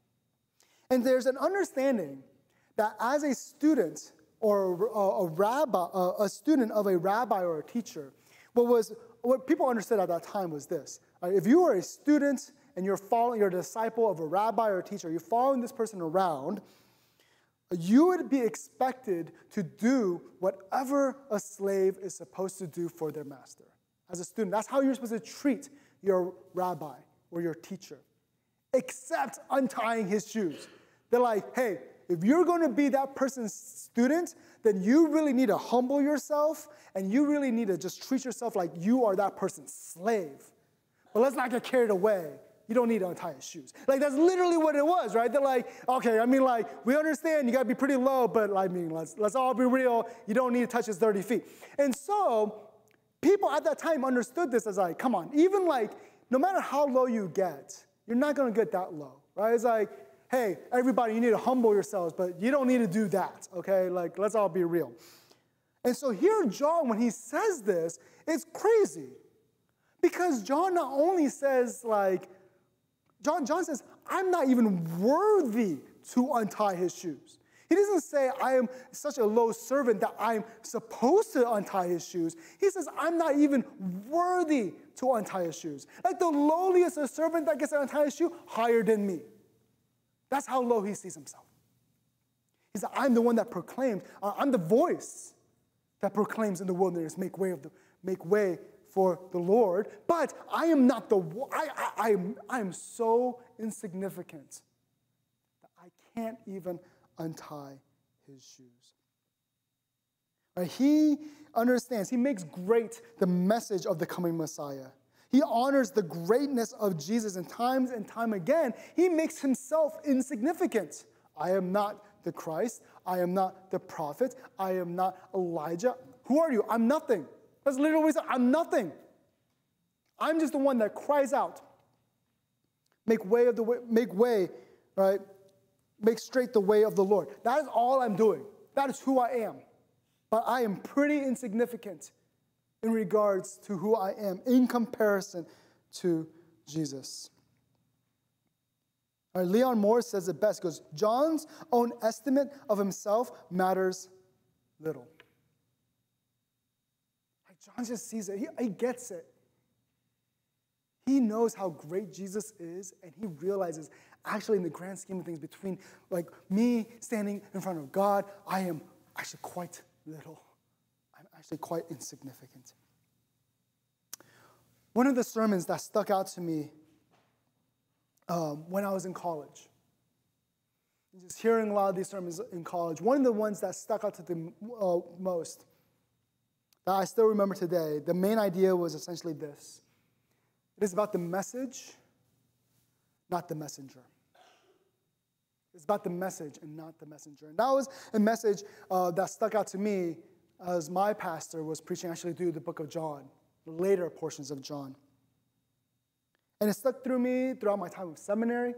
And there's an understanding that as a student or a rabbi, a student of a rabbi or a teacher, what people understood at that time was this. If you are a student and you're a disciple of a rabbi or a teacher, you're following this person around, you would be expected to do whatever a slave is supposed to do for their master. As a student, that's how you're supposed to treat your rabbi or your teacher, except untying his shoes. They're like, hey, if you're going to be that person's student, then you really need to humble yourself, and you really need to just treat yourself like you are that person's slave. But let's not get carried away. You don't need to untie his shoes. Like, that's literally what it was, right? They're like, okay, I mean, like, we understand you got to be pretty low, but I mean, let's all be real. You don't need to touch his 30 feet. And so people at that time understood this as like, come on, even like, no matter how low you get, you're not going to get that low, right? It's like, hey, everybody, you need to humble yourselves, but you don't need to do that, okay? Like, let's all be real. And so here, John, when he says this, it's crazy. Because John not only says, like, John says, I'm not even worthy to untie his shoes. He doesn't say, I am such a low servant that I'm supposed to untie his shoes. He says, I'm not even worthy to untie his shoes. Like the lowliest servant that gets to untie his shoe, higher than me. That's how low he sees himself. He said, I'm the one that proclaims, I'm the voice that proclaims in the wilderness, make way for the Lord, but I am not I am so insignificant that I can't even untie his shoes. Right? He understands, he makes great the message of the coming Messiah. He honors the greatness of Jesus, and time again, he makes himself insignificant. I am not the Christ. I am not the prophet. I am not Elijah. Who are you? I'm nothing. That's literally what he said. I'm nothing. I'm just the one that cries out. Make straight the way of the Lord. That is all I'm doing. That is who I am. But I am pretty insignificant in regards to who I am in comparison to Jesus. All right, Leon Morris says it best. He goes, John's own estimate of himself matters little. Like John just sees it. He gets it. He knows how great Jesus is, and he realizes, actually, in the grand scheme of things, between like me standing in front of God, I am actually quite little. I'm actually quite insignificant. One of the sermons that stuck out to me when I was in college, just hearing a lot of these sermons in college, one of the ones that stuck out to me most, that I still remember today, the main idea was essentially this. It is about the message, not the messenger. It's about the message and not the messenger. And that was a message that stuck out to me as my pastor was preaching actually through the book of John, the later portions of John. And it stuck through me throughout my time of seminary.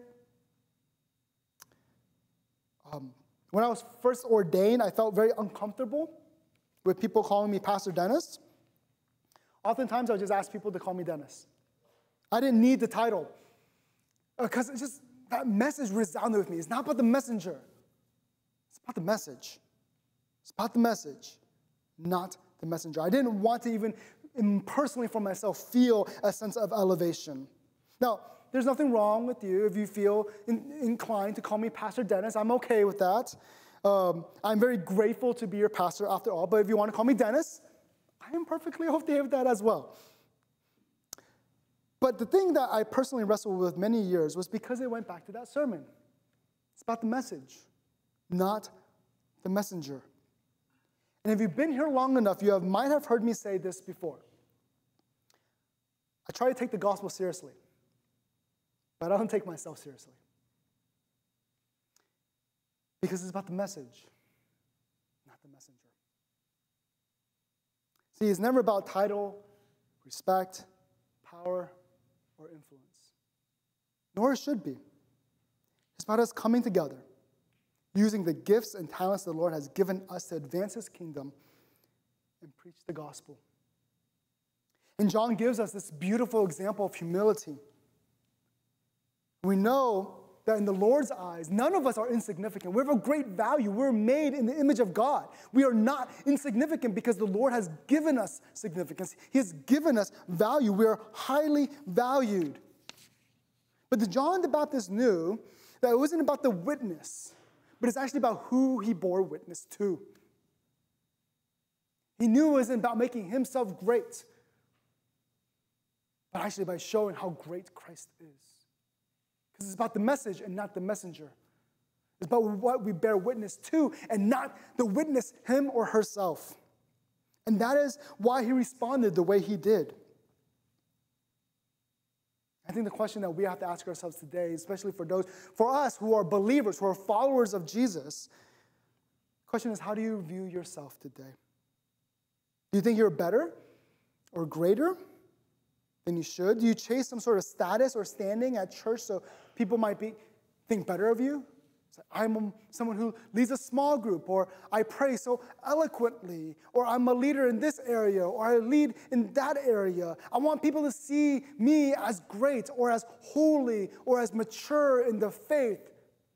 When I was first ordained, I felt very uncomfortable with people calling me Pastor Dennis. Oftentimes, I would just ask people to call me Dennis. I didn't need the title because it's just that message resounded with me. It's not about the messenger. It's about the message. It's about the message, not the messenger. I didn't want to even personally for myself feel a sense of elevation. Now, there's nothing wrong with you if you feel inclined to call me Pastor Dennis. I'm okay with that. I'm very grateful to be your pastor after all, but if you want to call me Dennis, I am perfectly okay with that as well. But the thing that I personally wrestled with many years was because it went back to that sermon. It's about the message, not the messenger. And if you've been here long enough, you might have heard me say this before. I try to take the gospel seriously, but I don't take myself seriously. Because it's about the message, not the messenger. See, it's never about title, respect, power, or influence. Nor it should be. It's about us coming together, using the gifts and talents the Lord has given us to advance his kingdom and preach the gospel. And John gives us this beautiful example of humility. We know that in the Lord's eyes, none of us are insignificant. We have a great value. We're made in the image of God. We are not insignificant because the Lord has given us significance. He has given us value. We are highly valued. But John the Baptist knew that it wasn't about the witness, but it's actually about who he bore witness to. He knew it wasn't about making himself great, but actually by showing how great Christ is. Because it's about the message and not the messenger. It's about what we bear witness to and not the witness, him or herself. And that is why he responded the way he did. I think the question that we have to ask ourselves today, especially for us who are believers, who are followers of Jesus, the question is, how do you view yourself today? Do you think you're better or greater than you should? Do you chase some sort of status or standing at church so people might think better of you? I'm someone who leads a small group, or I pray so eloquently, or I'm a leader in this area, or I lead in that area. I want people to see me as great, or as holy, or as mature in the faith.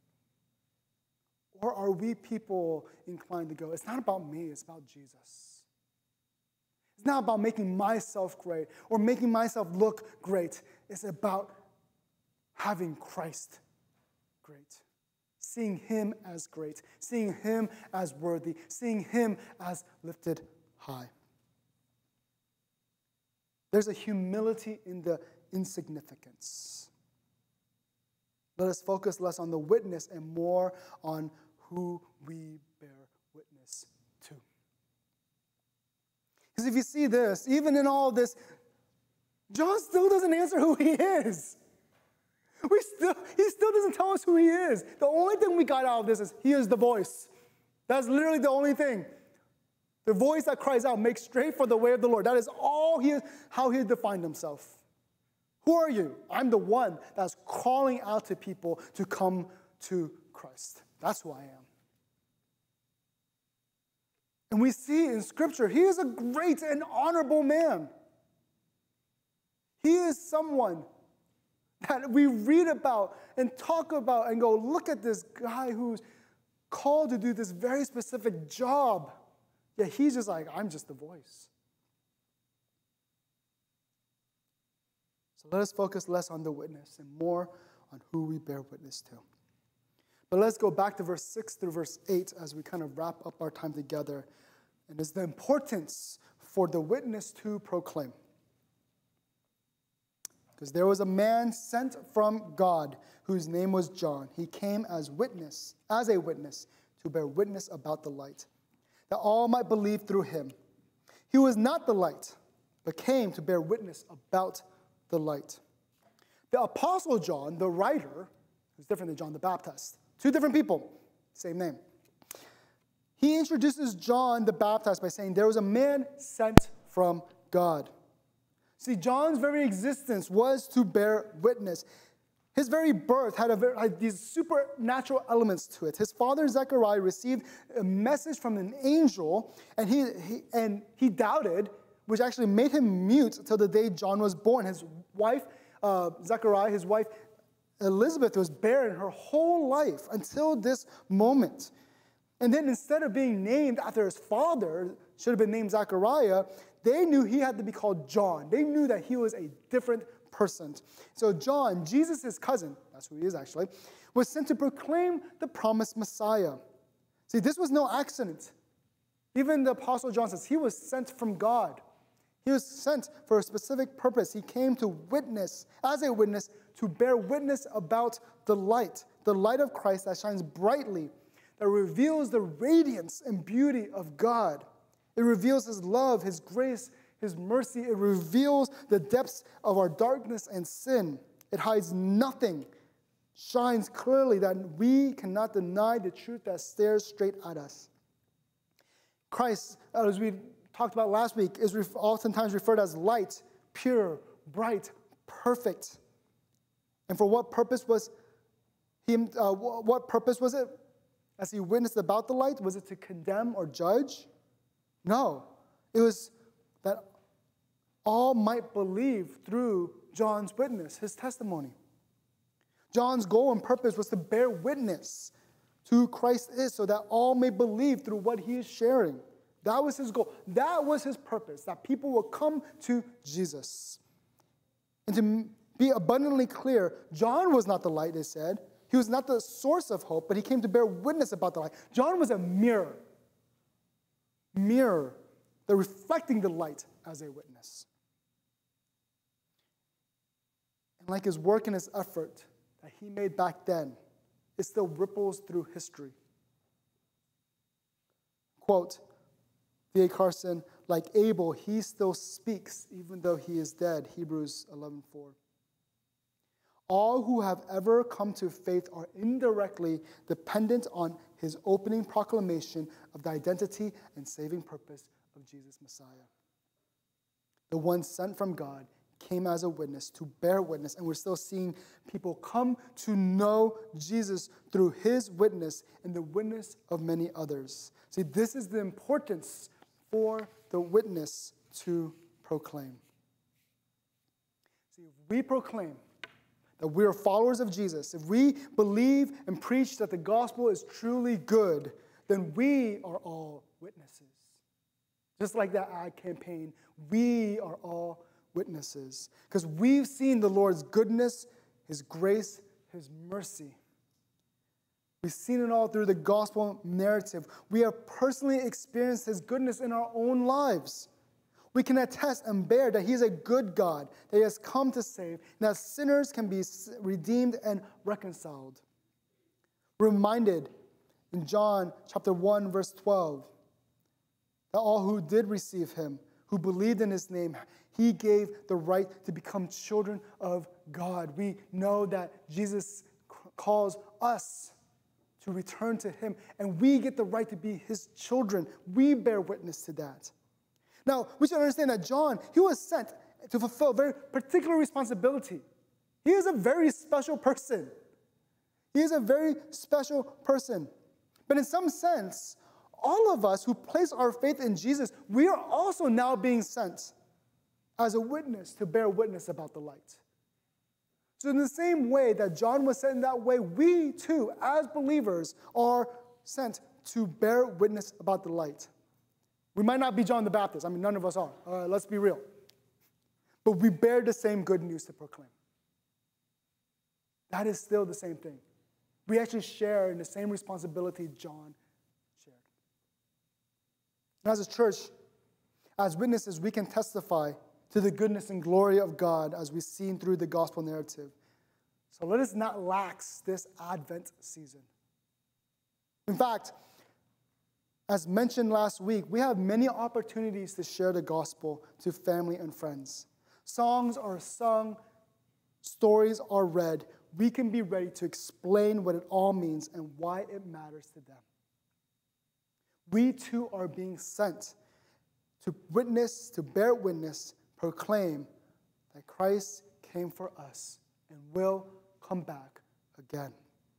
Or are we people inclined to go, it's not about me, it's about Jesus. It's not about making myself great or making myself look great. It's about having Christ great. Seeing him as great. Seeing him as worthy. Seeing him as lifted high. There's a humility in the insignificance. Let us focus less on the witness and more on who we bear witness to. Because if you see this, even in all this, John still doesn't answer who he is. He still doesn't tell us who he is. The only thing we got out of this is he is the voice. That's literally the only thing. The voice that cries out, make straight for the way of the Lord. That is all how he defined himself. Who are you? I'm the one that's calling out to people to come to Christ. That's who I am. And we see in Scripture, he is a great and honorable man. He is someone that we read about and talk about and go, look at this guy who's called to do this very specific job. Yet he's just like, I'm just the voice. So let us focus less on the witness and more on who we bear witness to. But let's go back to verse 6 through verse 8 as we kind of wrap up our time together. And it's the importance for the witness to proclaim. Because there was a man sent from God whose name was John. He came as a witness, to bear witness about the light, that all might believe through him. He was not the light, but came to bear witness about the light. The Apostle John, the writer, who's different than John the Baptist, two different people, same name. He introduces John the Baptist by saying there was a man sent from God. See, John's very existence was to bear witness. His very birth had these supernatural elements to it. His father, Zechariah, received a message from an angel, and he doubted, which actually made him mute until the day John was born. His wife, Zechariah, his wife, Elizabeth, was barren her whole life until this moment. And then instead of being named after his father, should have been named Zechariah, they knew he had to be called John. They knew that he was a different person. So John, Jesus' cousin, that's who he is actually, was sent to proclaim the promised Messiah. See, this was no accident. Even the Apostle John says he was sent from God. He was sent for a specific purpose. He came to witness, as a witness, to bear witness about the light of Christ that shines brightly, that reveals the radiance and beauty of God. It reveals his love, his grace, his mercy. It reveals the depths of our darkness and sin. It hides nothing, shines clearly that we cannot deny the truth that stares straight at us. Christ, as we talked about last week, is oftentimes referred as light, pure, bright, perfect. And for what purpose was What purpose was it? As he witnessed about the light, was it to condemn or judge? No. It was that all might believe through John's witness, his testimony. John's goal and purpose was to bear witness to who Christ is so that all may believe through what he is sharing. That was his goal. That was his purpose, that people will come to Jesus. And to be abundantly clear, John was not the light, they said. He was not the source of hope, but he came to bear witness about the light. John was a mirror. They're reflecting the light as a witness. And like his work and his effort that he made back then, it still ripples through history. Quote, D.A. Carson, like Abel, he still speaks even though he is dead, Hebrews 11:4. All who have ever come to faith are indirectly dependent on his opening proclamation of the identity and saving purpose of Jesus Messiah. The one sent from God came as a witness to bear witness, and we're still seeing people come to know Jesus through his witness and the witness of many others. See, this is the importance for the witness to proclaim. See, if we proclaim that we are followers of Jesus, if we believe and preach that the gospel is truly good, then we are all witnesses. Just like that ad campaign, we are all witnesses. Because we've seen the Lord's goodness, his grace, his mercy. We've seen it all through the gospel narrative. We have personally experienced his goodness in our own lives. We can attest and bear that he is a good God, that he has come to save, and that sinners can be redeemed and reconciled. We're reminded in John chapter 1, verse 12, that all who did receive him, who believed in his name, he gave the right to become children of God. We know that Jesus calls us to return to him, and we get the right to be his children. We bear witness to that. Now, we should understand that John, he was sent to fulfill a very particular responsibility. He is a very special person. He is a very special person. But in some sense, all of us who place our faith in Jesus, we are also now being sent as a witness to bear witness about the light. So in the same way that John was sent in that way, we too, as believers, are sent to bear witness about the light. We might not be John the Baptist. I mean, none of us are. Let's be real. But we bear the same good news to proclaim. That is still the same thing. We actually share in the same responsibility John shared. And as a church, as witnesses, we can testify to the goodness and glory of God as we've seen through the gospel narrative. So let us not lax this Advent season. In fact, as mentioned last week, we have many opportunities to share the gospel to family and friends. Songs are sung, stories are read. We can be ready to explain what it all means and why it matters to them. We too are being sent to witness, to bear witness, proclaim that Christ came for us and will come back again.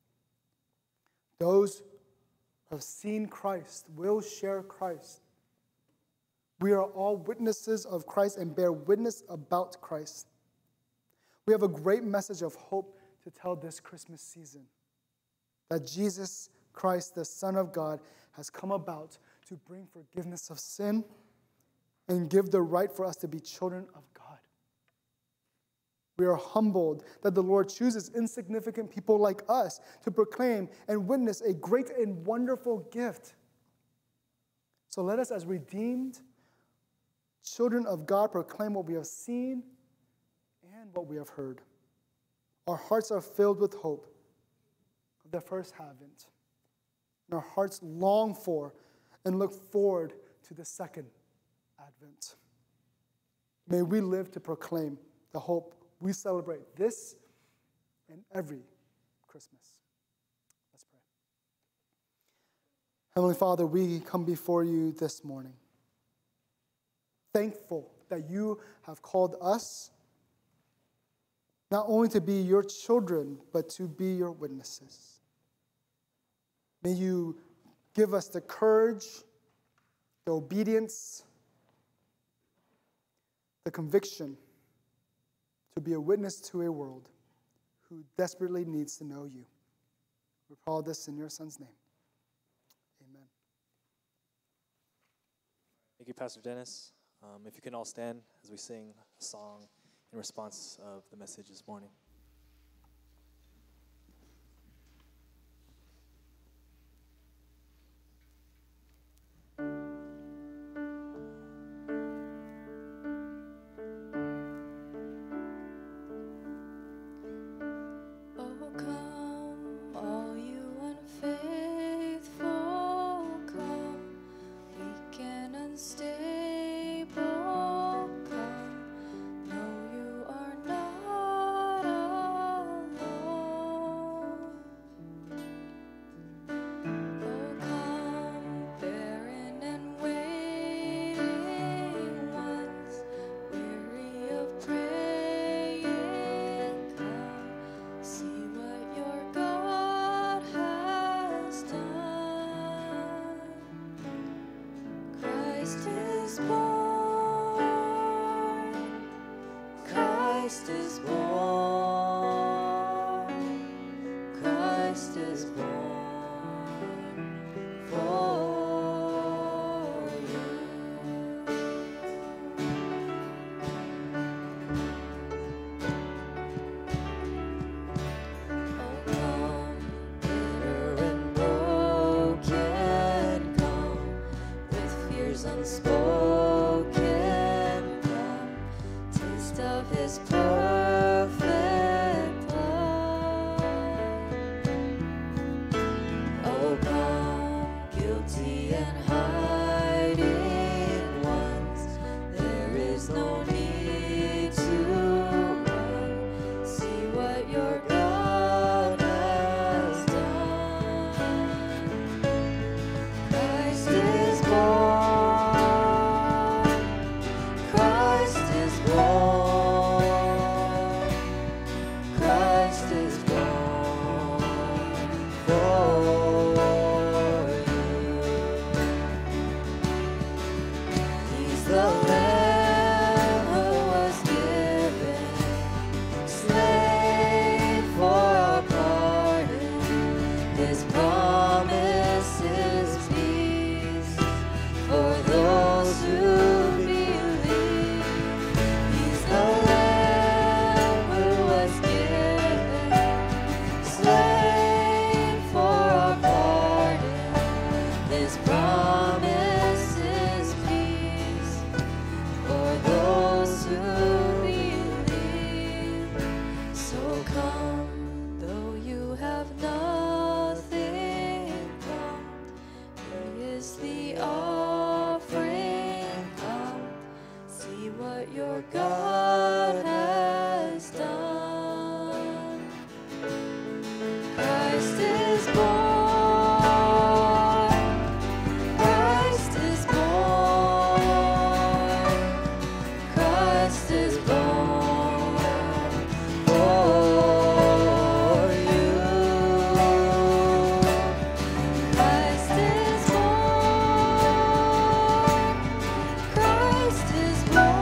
Those who have seen Christ will share Christ. We are all witnesses of Christ and bear witness about Christ. We have a great message of hope to tell this Christmas season, that Jesus Christ, the Son of God, has come about to bring forgiveness of sin and give the right for us to be children of God. We are humbled that the Lord chooses insignificant people like us to proclaim and witness a great and wonderful gift. So let us, as redeemed children of God, proclaim what we have seen and what we have heard. Our hearts are filled with hope of the first Advent, and our hearts long for and look forward to the second Advent. May we live to proclaim the hope we celebrate this and every Christmas. Let's pray. Heavenly Father, we come before you this morning, thankful that you have called us not only to be your children, but to be your witnesses. May you give us the courage, the obedience, the conviction to be a witness to a world who desperately needs to know you. We pray all this in your Son's name. Amen. Thank you, Pastor Dennis. If you can all stand as we sing a song in response of the message this morning. Oh, come, all you unfaithful, come, weak and unstable, come. No, you are not alone. Oh, come, barren and waiting ones, weary of praying, come, see what your God has done. Christ is born. Christ is born. Christ is born for you. Oh, come, bitter and broken, come, with fears unspoken, come, taste of His perfect love. Oh, come, guilty and hiding ones, there is no need to run. See what your God has done. Christ is born. Christ is born. Christ is born for you. He's the Lamb who was given, slain for our pardon. His promise is peace for those who believe. He's the Lamb who was given, slain for our pardon. His promise is peace for those who believe. So come, though you have nothing, come. He is the offering. Come, see what your God has done. Christ is born. Christ is born. Christ is born for you. Christ is born. Christ is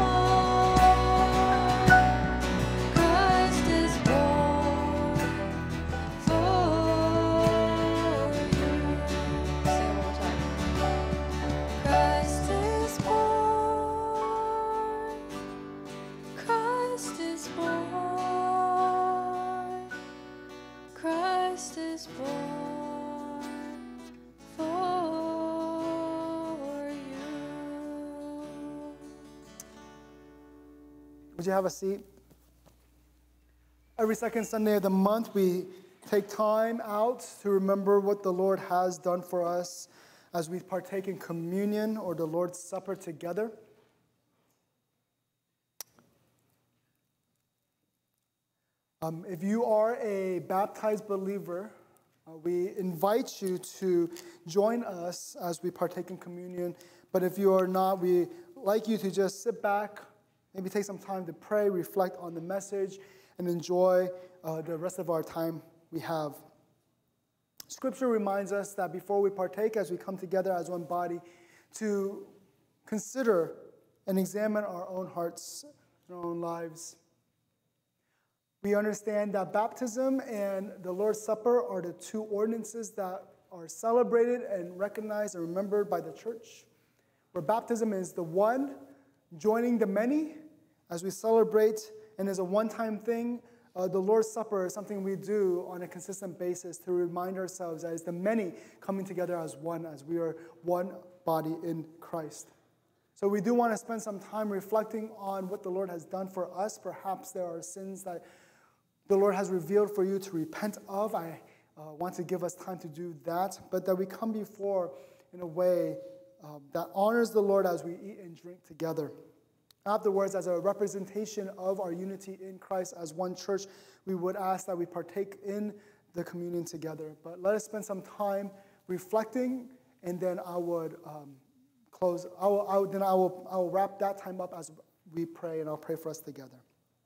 born. Christ is born for you. Say it one more time. Christ is born. Christ is born. Christ is born for you. Would you have a seat? Every second Sunday of the month, we take time out to remember what the Lord has done for us as we partake in communion or the Lord's Supper together. If you are a baptized believer, we invite you to join us as we partake in communion. But if you are not, we like you to just sit back, Maybe take some time to pray, reflect on the message, and enjoy the rest of our time we have. Scripture reminds us that before we partake, as we come together as one body, to consider and examine our own hearts and our own lives. We understand that baptism and the Lord's Supper are the two ordinances that are celebrated and recognized and remembered by the church, where baptism is the one joining the many as we celebrate and is a one-time thing. The Lord's Supper is something we do on a consistent basis to remind ourselves that it's the many coming together as one, as we are one body in Christ. So we do want to spend some time reflecting on what the Lord has done for us. Perhaps there are sins that the Lord has revealed for you to repent of. I want to give us time to do that, but that we come before in a way that honors the Lord as we eat and drink together. Afterwards, as a representation of our unity in Christ as one church, we would ask that we partake in the communion together. But let us spend some time reflecting, and then I would close. I will wrap that time up as we pray, and I'll pray for us together.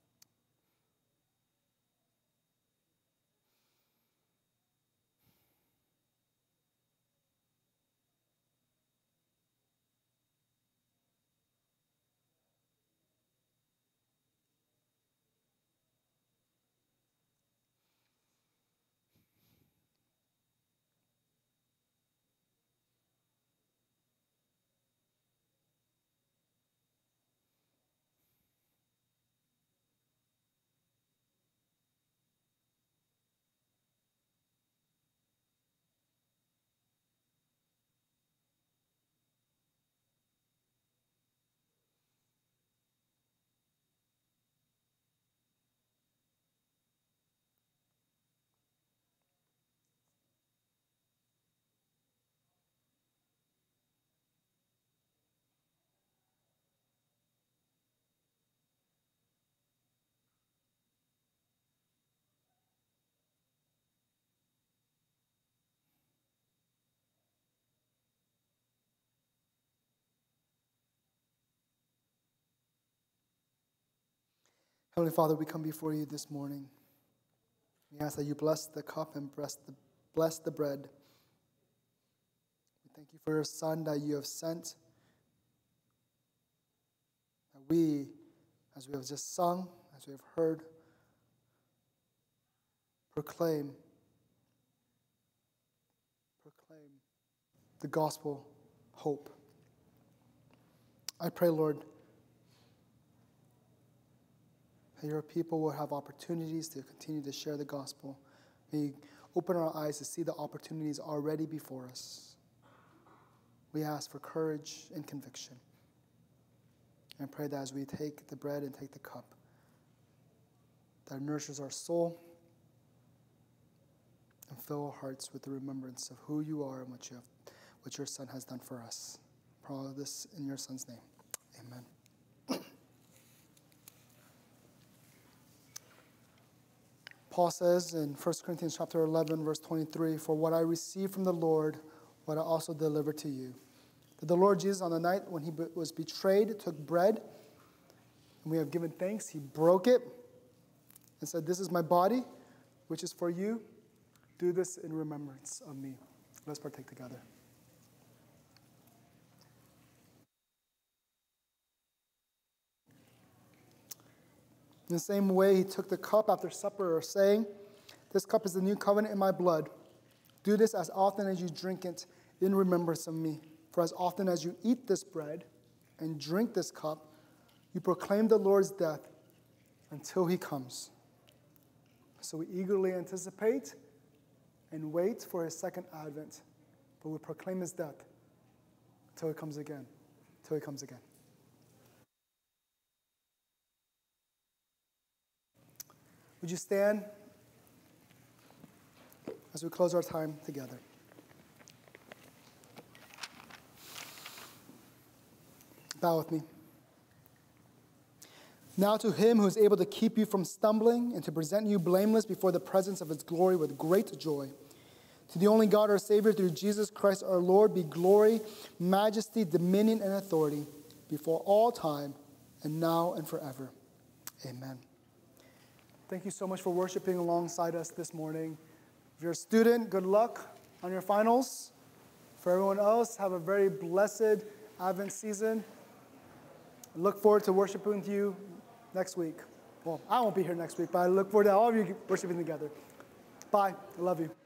Heavenly Father, we come before you this morning. We ask that you bless the cup and bless the bread. We thank you for your Son that you have sent. That we, as we have just sung, as we have heard, proclaim the gospel hope. I pray, Lord, that your people will have opportunities to continue to share the gospel. May you open our eyes to see the opportunities already before us. We ask for courage and conviction. And pray that as we take the bread and take the cup, that it nourishes our soul and fill our hearts with the remembrance of who you are and what your Son has done for us. I pray all of this in your Son's name. Amen. Paul says in 1 Corinthians chapter 11, verse 23, "For what I received from the Lord, what I also delivered to you. That the Lord Jesus, on the night when he was betrayed, took bread, and we have given thanks. He broke it and said, 'This is my body, which is for you. Do this in remembrance of me.'" Let's partake together. In the same way, he took the cup after supper, saying, "This cup is the new covenant in my blood. Do this as often as you drink it in remembrance of me. For as often as you eat this bread and drink this cup, you proclaim the Lord's death until he comes." So we eagerly anticipate and wait for his second advent, but we proclaim his death until he comes again. Till he comes again. Would you stand as we close our time together? Bow with me. Now to him who is able to keep you from stumbling and to present you blameless before the presence of his glory with great joy. To the only God our Savior, through Jesus Christ our Lord, be glory, majesty, dominion, and authority before all time and now and forever. Amen. Thank you so much for worshiping alongside us this morning. If you're a student, good luck on your finals. For everyone else, have a very blessed Advent season. I look forward to worshiping with you next week. Well, I won't be here next week, but I look forward to all of you worshiping together. Bye. I love you.